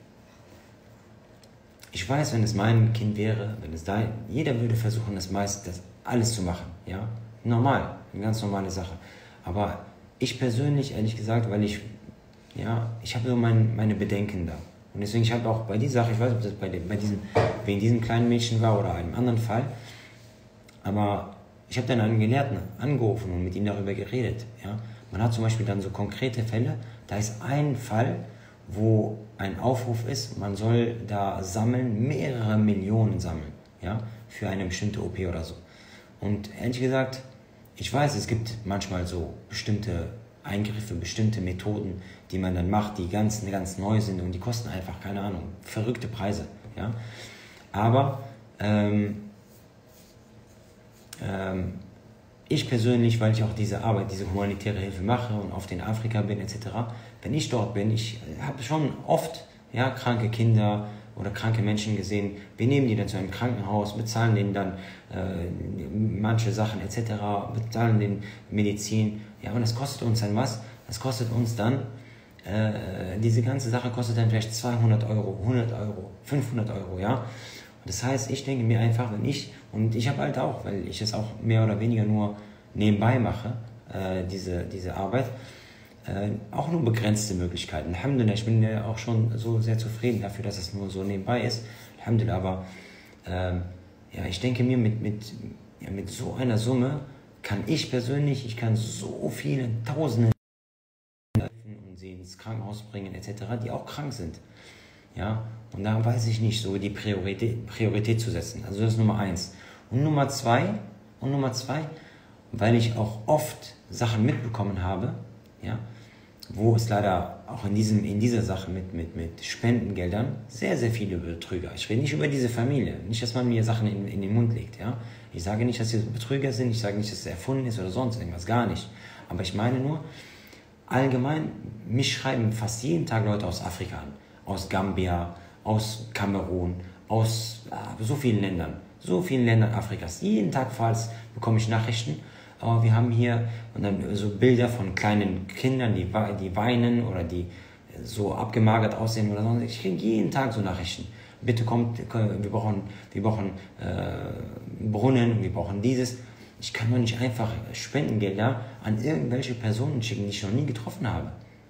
ich weiß, wenn es mein Kind wäre, wenn es da, jeder würde versuchen, das meiste, das alles zu machen, ja, normal, eine ganz normale Sache, aber ich persönlich, ehrlich gesagt, weil ich, ja, ich habe so mein, meine Bedenken da. Und deswegen, ich habe auch bei dieser Sache, ich weiß nicht, ob das bei, dem, bei diesem, wegen diesem kleinen Mädchen war oder einem anderen Fall, aber ich habe dann einen Gelehrten angerufen und mit ihm darüber geredet. Ja. Man hat zum Beispiel dann so konkrete Fälle, da ist ein Fall, wo ein Aufruf ist, man soll da sammeln, mehrere Millionen sammeln, ja, für eine bestimmte O P oder so. Und ehrlich gesagt, ich weiß, es gibt manchmal so bestimmte Eingriffe, bestimmte Methoden, die man dann macht, die ganz, ganz neu sind und die kosten einfach, keine Ahnung, verrückte Preise. Ja? Aber ähm, ähm, ich persönlich, weil ich auch diese Arbeit, diese humanitäre Hilfe mache und oft in Afrika bin et cetera, wenn ich dort bin, ich habe schon oft, ja, kranke Kinder oder kranke Menschen gesehen. Wir nehmen die dann zu einem Krankenhaus, bezahlen denen dann äh, manche Sachen et cetera, bezahlen den Medizin. Ja, und das kostet uns dann was. Das kostet uns dann, äh, diese ganze Sache kostet dann vielleicht zweihundert Euro, hundert Euro, fünfhundert Euro, ja. Das heißt, ich denke mir einfach, wenn ich, und ich habe halt auch, weil ich es auch mehr oder weniger nur nebenbei mache, äh, diese, diese Arbeit, äh, auch nur begrenzte Möglichkeiten. Alhamdulillah, ich bin ja auch schon so sehr zufrieden dafür, dass es nur so nebenbei ist. Alhamdulillah, aber äh, ja, ich denke mir, mit, mit, ja, mit so einer Summe kann ich persönlich, ich kann so viele Tausende helfen und sie ins Krankenhaus bringen et cetera, die auch krank sind. Ja, und da weiß ich nicht, so die Priorität, Priorität zu setzen. Also das ist Nummer eins. Und Nummer zwei, und Nummer zwei, weil ich auch oft Sachen mitbekommen habe, ja, wo es leider auch in, diesem, in dieser Sache mit, mit, mit Spendengeldern sehr, sehr viele Betrüger. Ich rede nicht über diese Familie, nicht, dass man mir Sachen in, in den Mund legt. Ja. Ich sage nicht, dass sie Betrüger sind, ich sage nicht, dass es erfunden ist oder sonst irgendwas, gar nicht. Aber ich meine nur, allgemein, mich schreiben fast jeden Tag Leute aus Afrika an. Aus Gambia, aus Kamerun, aus äh, so vielen Ländern, so vielen Ländern Afrikas. Jeden Tag falls bekomme ich Nachrichten, aber wir haben hier und dann so Bilder von kleinen Kindern, die, die weinen oder die so abgemagert aussehen oder so. Ich kriege jeden Tag so Nachrichten. Bitte kommt, wir brauchen, wir brauchen äh, Brunnen, wir brauchen dieses. Ich kann doch nicht einfach Spendengelder an irgendwelche Personen schicken, die ich noch nie getroffen habe.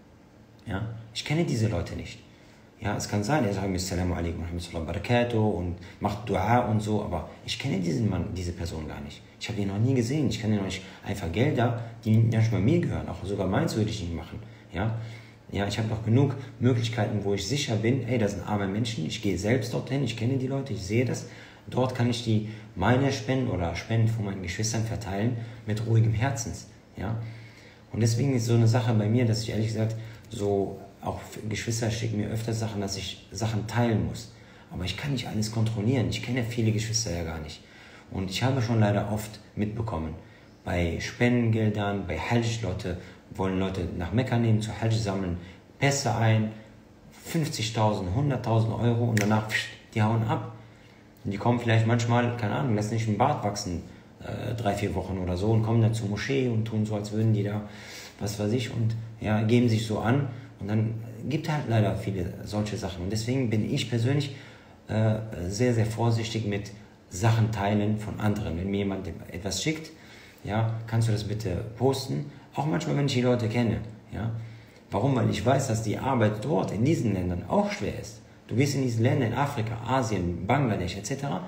Ja? Ich kenne diese Leute nicht. Ja, es kann sein, er sagt mir Assalamu alaikum wa rahmatullahi wa barakatuh und macht Dua und so, aber ich kenne diesen Mann, diese Person gar nicht. Ich habe ihn noch nie gesehen. Ich kann ja noch nicht einfach Gelder, die nicht mal mir gehören, auch sogar meins würde ich nicht machen. Ja, ja, ich habe noch genug Möglichkeiten, wo ich sicher bin, ey, das sind arme Menschen, ich gehe selbst dorthin, ich kenne die Leute, ich sehe das. Dort kann ich die meine Spenden oder Spenden von meinen Geschwistern verteilen mit ruhigem Herzens. Ja, und deswegen ist so eine Sache bei mir, dass ich ehrlich gesagt so auch Geschwister schicken mir öfter Sachen, dass ich Sachen teilen muss. Aber ich kann nicht alles kontrollieren. Ich kenne viele Geschwister ja gar nicht. Und ich habe schon leider oft mitbekommen, bei Spendengeldern, bei Hajj, Leute wollen Leute nach Mekka nehmen, zu Hajj sammeln, Pässe ein, fünfzigtausend, hunderttausend Euro und danach, pff, die hauen ab. Und die kommen vielleicht manchmal, keine Ahnung, lassen nicht einen Bart wachsen, äh, drei, vier Wochen oder so und kommen dann zur Moschee und tun so, als würden die da, was weiß ich, und ja, geben sich so an. Und dann gibt es halt leider viele solche Sachen. Und deswegen bin ich persönlich äh, sehr, sehr vorsichtig mit Sachen teilen von anderen. Wenn mir jemand etwas schickt, ja, kannst du das bitte posten. Auch manchmal, wenn ich die Leute kenne. Ja. Warum? Weil ich weiß, dass die Arbeit dort in diesen Ländern auch schwer ist. Du gehst in diese Länder in Afrika, Asien, Bangladesch et cetera.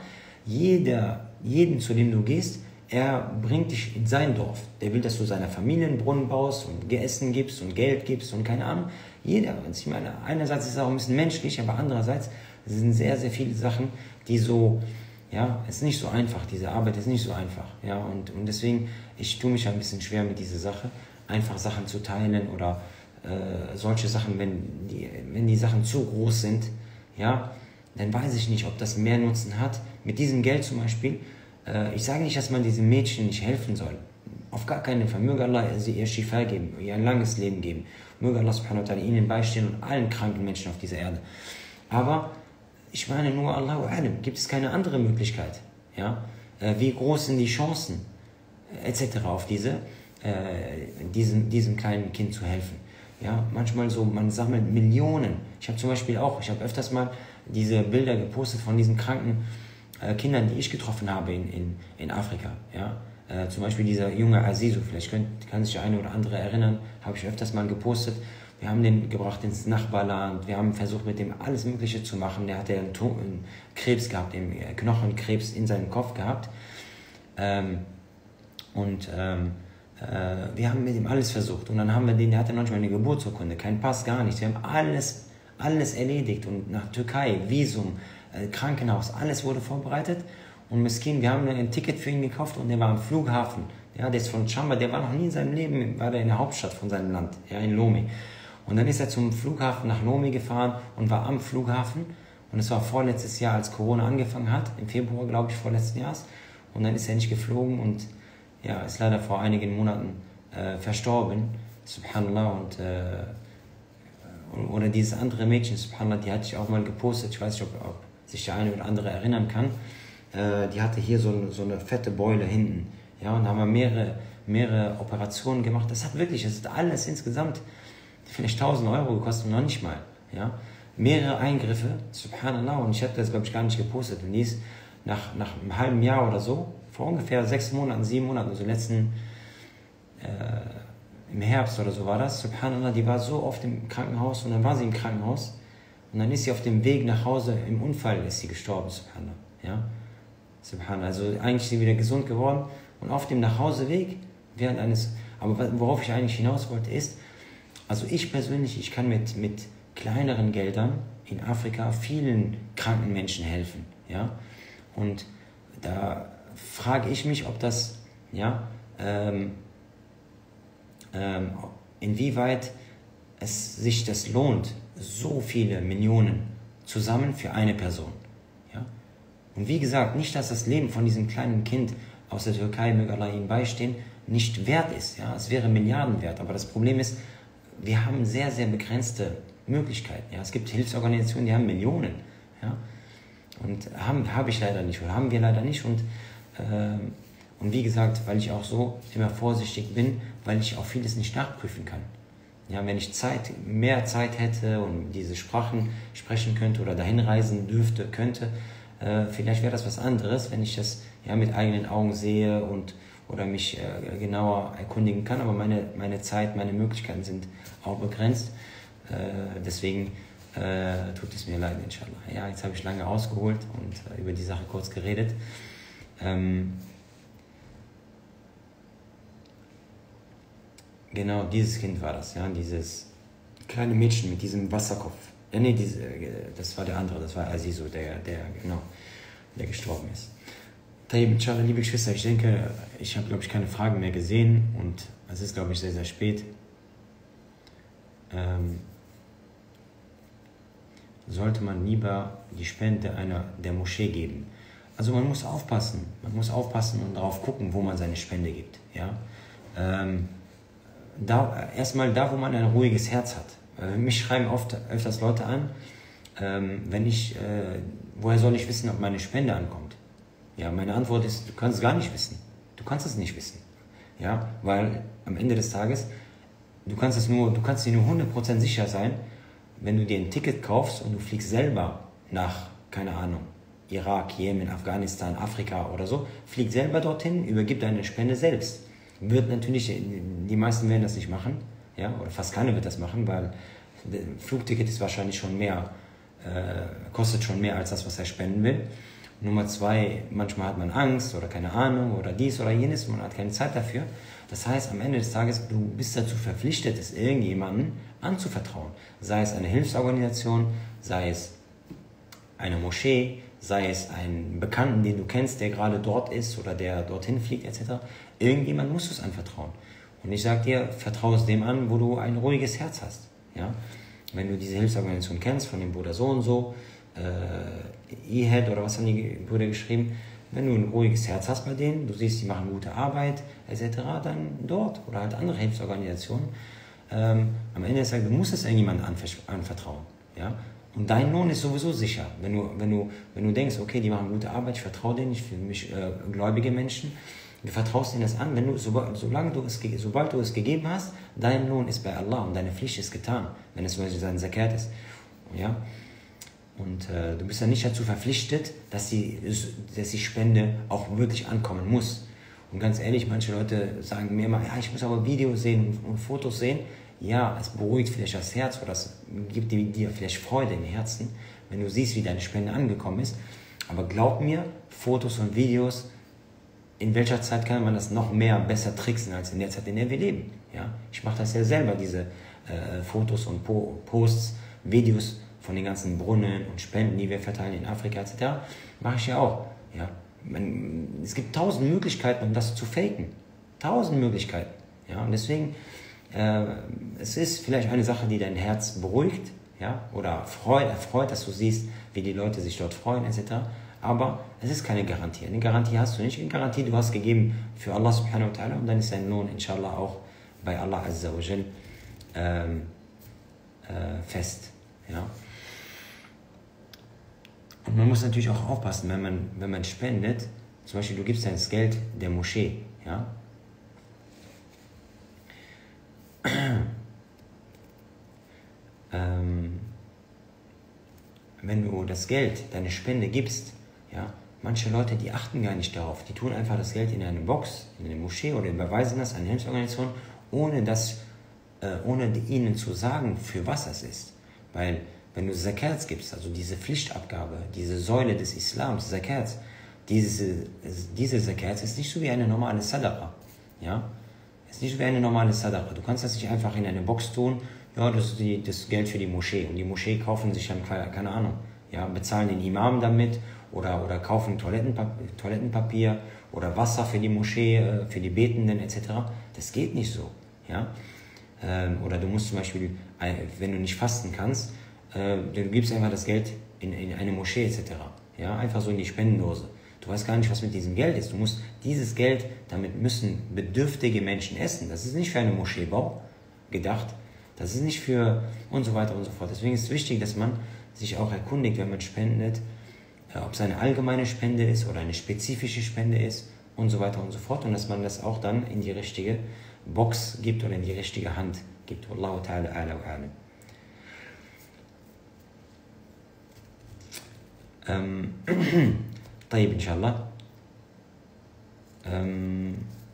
Jeder, jeden, zu dem du gehst, er bringt dich in sein Dorf. Der will, dass du seiner Familie einen Brunnen baust und Essen gibst und Geld gibst und keine Ahnung. Jeder. Ich meine, einerseits ist es auch ein bisschen menschlich, aber andererseits sind sehr, sehr viele Sachen, die so, ja, es ist nicht so einfach. Diese Arbeit ist nicht so einfach. Ja, und, und deswegen, ich tue mich ein bisschen schwer mit dieser Sache, einfach Sachen zu teilen oder äh, solche Sachen, wenn die, wenn die Sachen zu groß sind, ja, dann weiß ich nicht, ob das mehr Nutzen hat. Mit diesem Geld zum Beispiel, ich sage nicht, dass man diesen Mädchen nicht helfen soll. Auf gar keinen Fall. Möge Allah sie ihr Shifa geben, ihr ein langes Leben geben. Möge Allah subhanahu wa ta'ala ihnen beistehen und allen kranken Menschen auf dieser Erde. Aber ich meine nur, Allahu a'lam, gibt es keine andere Möglichkeit? Ja? Wie groß sind die Chancen, et cetera, auf diese, äh, diesem, diesem kleinen Kind zu helfen? Ja? Manchmal so, man sammelt Millionen. Ich habe zum Beispiel auch, ich habe öfters mal diese Bilder gepostet von diesen kranken Kindern, die ich getroffen habe in, in, in Afrika. Ja? Äh, zum Beispiel dieser junge Azizu, vielleicht könnt, kann sich der eine oder andere erinnern, habe ich öfters mal gepostet. Wir haben den gebracht ins Nachbarland, wir haben versucht, mit dem alles Mögliche zu machen. Der hatte einen, einen Krebs gehabt, einen Knochenkrebs in seinem Kopf gehabt. Ähm, und ähm, äh, wir haben mit ihm alles versucht. Und dann haben wir den, der hatte manchmal eine Geburtsurkunde, kein Pass, gar nichts. Wir haben alles, alles erledigt und nach Türkei, Visum, Krankenhaus, alles wurde vorbereitet und Miskin, wir haben ein Ticket für ihn gekauft und der war am Flughafen, ja, der ist von Chamba, der war noch nie in seinem Leben, war der in der Hauptstadt von seinem Land, ja, in Lomé. Und dann ist er zum Flughafen nach Lomé gefahren und war am Flughafen und es war vorletztes Jahr, als Corona angefangen hat, im Februar, glaube ich, vorletzten Jahres, und dann ist er nicht geflogen und ja, ist leider vor einigen Monaten äh, verstorben, subhanallah, und äh, oder dieses andere Mädchen, subhanallah, die hatte ich auch mal gepostet, ich weiß nicht, ob, ob sich der eine oder andere erinnern kann, äh, die hatte hier so eine, so eine fette Beule hinten. Ja, und da haben wir mehrere, mehrere Operationen gemacht. Das hat wirklich, das hat alles insgesamt vielleicht tausend Euro gekostet, noch nicht mal. Ja? Mehrere Eingriffe, subhanallah, und ich habe das, glaube ich, gar nicht gepostet. Und die ist nach, nach einem halben Jahr oder so, vor ungefähr sechs Monaten, sieben Monaten, also letzten, äh, im Herbst oder so war das, subhanallah, die war so oft im Krankenhaus und dann war sie im Krankenhaus und dann ist sie auf dem Weg nach Hause, im Unfall ist sie gestorben, subhanallah. Ja? Subhanallah, also eigentlich ist sie wieder gesund geworden und auf dem Nachhauseweg, während eines, aber worauf ich eigentlich hinaus wollte ist, also ich persönlich, ich kann mit, mit kleineren Geldern in Afrika vielen kranken Menschen helfen, ja, und da frage ich mich, ob das, ja, ähm, ähm, inwieweit es sich das lohnt, so viele Millionen zusammen für eine Person, ja, und wie gesagt, nicht, dass das Leben von diesem kleinen Kind aus der Türkei, möge Allah ihm beistehen, nicht wert ist, ja, es wäre Milliarden wert, aber das Problem ist, wir haben sehr, sehr begrenzte Möglichkeiten. Ja. Es gibt Hilfsorganisationen, die haben Millionen. Ja. Und haben habe ich leider nicht oder haben wir leider nicht. Und, äh, und wie gesagt, weil ich auch so immer vorsichtig bin, weil ich auch vieles nicht nachprüfen kann. Ja, wenn ich Zeit, mehr Zeit hätte und diese Sprachen sprechen könnte oder dahin reisen dürfte, könnte, äh, vielleicht wäre das was anderes, wenn ich das ja, mit eigenen Augen sehe und oder mich äh, genauer erkundigen kann, aber meine, meine Zeit, meine Möglichkeiten sind auch begrenzt. Äh, deswegen äh, tut es mir leid, inshallah. Ja, jetzt habe ich lange ausgeholt und äh, über die Sache kurz geredet. Ähm, genau, dieses Kind war das, ja, dieses kleine Mädchen mit diesem Wasserkopf. Ja, nee, diese, das war der andere, das war Azizo, der, der, genau, der gestorben ist. Inshallah, liebe Geschwister, ich denke, ich habe, glaube ich, keine Fragen mehr gesehen und es ist, glaube ich, sehr, sehr spät. Ähm, sollte man lieber die Spende einer der Moschee geben? Also man muss aufpassen, man muss aufpassen und darauf gucken, wo man seine Spende gibt. Ja? Ähm, da, erstmal da, wo man ein ruhiges Herz hat. Äh, mich schreiben oft öfters Leute an, ähm, wenn ich, äh, woher soll ich wissen, ob meine Spende ankommt? Ja, meine Antwort ist, du kannst es gar nicht wissen. Du kannst es nicht wissen. Ja, weil am Ende des Tages, du kannst es nur, du kannst dir nur hundert Prozent sicher sein, wenn du dir ein Ticket kaufst und du fliegst selber nach, keine Ahnung, Irak, Jemen, Afghanistan, Afrika oder so, flieg selber dorthin, übergib deine Spende selbst. Wird natürlich, die meisten werden das nicht machen, ja, oder fast keiner wird das machen, weil das Flugticket ist wahrscheinlich schon mehr, äh, kostet schon mehr als das, was er spenden will. Nummer zwei, manchmal hat man Angst oder keine Ahnung oder dies oder jenes, man hat keine Zeit dafür. Das heißt, am Ende des Tages, du bist dazu verpflichtet, es irgendjemandem anzuvertrauen. Sei es eine Hilfsorganisation, sei es eine Moschee, sei es einen Bekannten, den du kennst, der gerade dort ist oder der dorthin fliegt et cetera. Irgendjemand musst du es anvertrauen. Und ich sage dir, vertraue es dem an, wo du ein ruhiges Herz hast. Ja? Wenn du diese Hilfsorganisation kennst, von dem Bruder so und so, äh, E-Head oder was haben die Brüder geschrieben, wenn du ein ruhiges Herz hast bei denen, du siehst, die machen gute Arbeit et cetera, dann dort oder halt andere Hilfsorganisationen. Ähm, am Ende des Tages, du musst es irgendjemandem anvertrauen. Ja? Und dein Lohn ist sowieso sicher. Wenn du, wenn du, wenn du denkst, okay, die machen gute Arbeit, ich vertraue denen, ich für mich äh, gläubige Menschen, du vertraust ihnen das an, wenn du, so, solange du es, sobald du es gegeben hast, dein Lohn ist bei Allah und deine Pflicht ist getan, wenn es zum Beispiel sein Zakat ist. Ja? Und äh, du bist ja nicht dazu verpflichtet, dass die, dass die Spende auch wirklich ankommen muss. Und ganz ehrlich, manche Leute sagen mir immer, ja, ich muss aber Videos sehen und, und Fotos sehen. Ja, es beruhigt vielleicht das Herz oder es gibt dir, dir vielleicht Freude im Herzen, wenn du siehst, wie deine Spende angekommen ist. Aber glaub mir, Fotos und Videos, in welcher Zeit kann man das noch mehr besser tricksen als in der Zeit, in der wir leben. Ja? Ich mache das ja selber, diese äh, Fotos und po Posts, Videos von den ganzen Brunnen und Spenden, die wir verteilen in Afrika et cetera, mache ich ja auch. Ja? Man, es gibt tausend Möglichkeiten, um das zu faken. Tausend Möglichkeiten. Ja? Und deswegen, äh, es ist vielleicht eine Sache, die dein Herz beruhigt, ja? Oder freut, erfreut, dass du siehst, wie die Leute sich dort freuen et cetera. Aber es ist keine Garantie. Eine Garantie hast du nicht. Eine Garantie, du hast gegeben für Allah subhanahu wa ta'ala und dann ist dein Lohn inshallah auch bei Allah azza wa jal ähm, äh, fest. Ja? Und man muss natürlich auch aufpassen, wenn man, wenn man spendet, zum Beispiel du gibst das Geld der Moschee, ja? das Geld, deine Spende gibst, ja, manche Leute, die achten gar nicht darauf. Die tun einfach das Geld in eine Box, in eine Moschee oder überweisen das an eine Hilfsorganisation, ohne, das, äh, ohne ihnen zu sagen, für was das ist. Weil wenn du Zakat gibst, also diese Pflichtabgabe, diese Säule des Islams, Zakat, diese, diese Zakat ist nicht so wie eine normale Sadaqa. Ja? Ist nicht so wie eine normale Sadaqa. Du kannst das nicht einfach in eine Box tun, ja, das ist die, das Geld für die Moschee. Und die Moschee kaufen sich dann, keine Ahnung, ja, bezahlen den Imam damit oder, oder kaufen Toilettenpapier, Toilettenpapier oder Wasser für die Moschee, für die Betenden et cetera. Das geht nicht so. Ja? Oder du musst zum Beispiel, wenn du nicht fasten kannst, du gibst einfach das Geld in, in eine Moschee et cetera. Ja? Einfach so in die Spendendose. Du weißt gar nicht, was mit diesem Geld ist. Du musst dieses Geld, damit müssen bedürftige Menschen essen. Das ist nicht für einen Moscheebau gedacht. Das ist nicht für und so weiter und so fort. Deswegen ist es wichtig, dass man sich auch erkundigt, wenn man spendet, ob es eine allgemeine Spende ist oder eine spezifische Spende ist und so weiter und so fort. Und dass man das auch dann in die richtige Box gibt oder in die richtige Hand gibt. Wallahu ta'ala a'la wa a'lam. Ähm, طيب إن شاء الله. Ähm,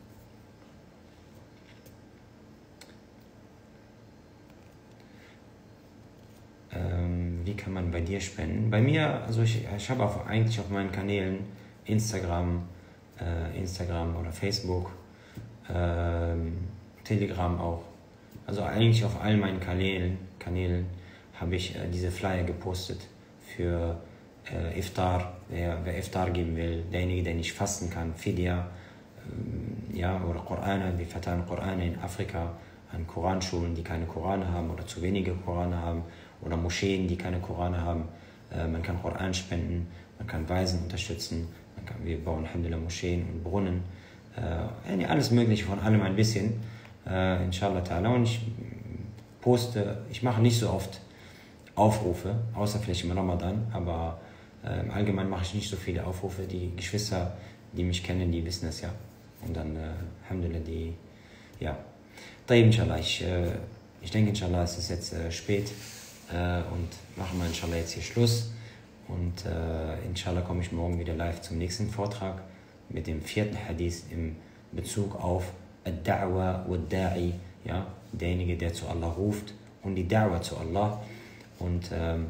ähm, wie kann man bei dir spenden? Bei mir, also ich, ich habe auf, eigentlich auf meinen Kanälen Instagram, äh, Instagram oder Facebook, ähm, Telegram auch. Also eigentlich auf all meinen Kanälen, Kanälen habe ich äh, diese Flyer gepostet für äh, Iftar. Wer, wer Iftar geben will, derjenige, der nicht fasten kann, Fidya, ähm, ja, oder Korane, wir verteilen Korane in Afrika an Koranschulen, die keine Korane haben oder zu wenige Korane haben, oder Moscheen, die keine Korane haben. Äh, man kann Koran spenden, man kann Waisen unterstützen, man kann, wir bauen Alhamdulillah Moscheen und Brunnen, äh, alles mögliche, von allem ein bisschen, äh, inshallah ta'ala. Und ich poste, ich mache nicht so oft Aufrufe, außer vielleicht im Ramadan, aber äh, im Allgemeinen mache ich nicht so viele Aufrufe. Die Geschwister, die mich kennen, die wissen es ja. Und dann, äh, Alhamdulillah, die, ja. Taib, inshallah, ich, äh, ich denke, inshallah, es ist jetzt äh, spät äh, und machen wir inshallah jetzt hier Schluss. Und äh, inshallah komme ich morgen wieder live zum nächsten Vortrag mit dem vierten Hadith im Bezug auf Ad-Da'wa wa Da'i, ja, derjenige, der zu Allah ruft, und die Da'wa zu Allah. Und ähm,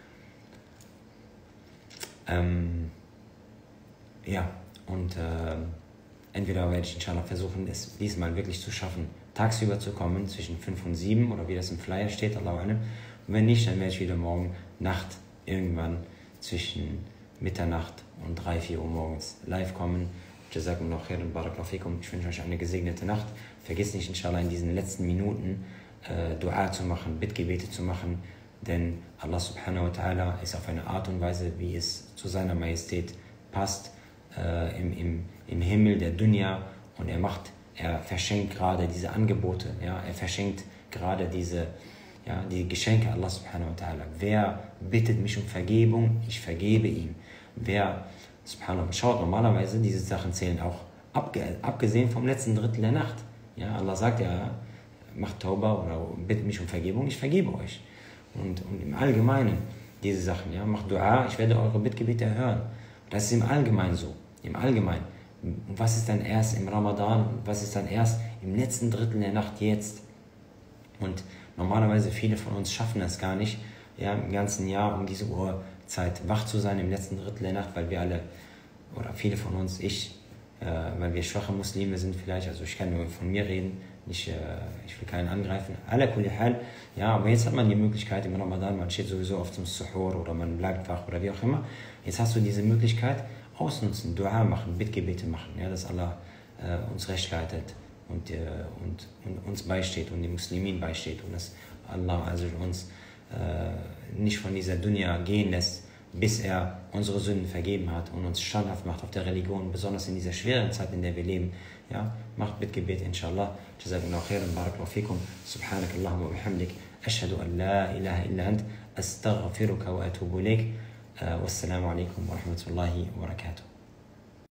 ähm, ja, und äh, entweder werde ich inshallah versuchen, es diesmal wirklich zu schaffen, tagsüber zu kommen, zwischen fünf und sieben, oder wie das im Flyer steht, Allahu a'lam. Und wenn nicht, dann werde ich wieder morgen Nacht irgendwann zwischen Mitternacht und drei, vier Uhr morgens live kommen. Jazakumullahu khairan, barakallahu fikum. Ich wünsche euch eine gesegnete Nacht. Vergiss nicht, inshallah, in diesen letzten Minuten äh, Dua zu machen, Bittgebete zu machen, denn Allah subhanahu wa ta'ala ist auf eine Art und Weise, wie es zu seiner Majestät passt, äh, im, im, im Himmel der Dunya, und er macht, er verschenkt gerade diese Angebote, ja, er verschenkt gerade diese, ja, die Geschenke Allah subhanahu wa ta'ala. Wer bittet mich um Vergebung, ich vergebe ihm. Wer, subhanahu, schaut, normalerweise, diese Sachen zählen auch, abge, abgesehen vom letzten Drittel der Nacht. Ja, Allah sagt ja, macht Tauba oder bittet mich um Vergebung, ich vergebe euch. Und, und im Allgemeinen diese Sachen, ja, macht Dua, ich werde eure Bittgebete erhören. Das ist im Allgemeinen so, im Allgemeinen. Und was ist dann erst im Ramadan, und was ist dann erst im letzten Drittel der Nacht jetzt? Und normalerweise viele von uns schaffen das gar nicht, ja, im ganzen Jahr um diese Uhrzeit wach zu sein, im letzten Drittel der Nacht, weil wir alle, oder viele von uns, ich, äh, weil wir schwache Muslime sind vielleicht, also ich kann nur von mir reden, nicht, äh, ich will keinen angreifen, ala kulli hal, ja, aber jetzt hat man die Möglichkeit im Ramadan, man steht sowieso oft zum Suhur oder man bleibt wach oder wie auch immer, jetzt hast du diese Möglichkeit, ausnutzen, Dua machen, Bittgebete machen, ja, dass Allah äh, uns recht leitet und, äh, und, und uns beisteht und den Muslimin beisteht und dass Allah also uns äh, nicht von dieser Dunya gehen lässt, bis er unsere Sünden vergeben hat und uns standhaft macht auf der Religion, besonders in dieser schweren Zeit, in der wir leben. Ja, macht Bittgebet, inshallah. Jazakumullahu khairan, barakallahu fikum. Subhanak Allahumma wa bihamdik. Ashhadu an la ilaha illa ant. Astaghfiruka wa atubu ilayk. Wassalamu alaikum wa rahmatullahi wa barakatuh.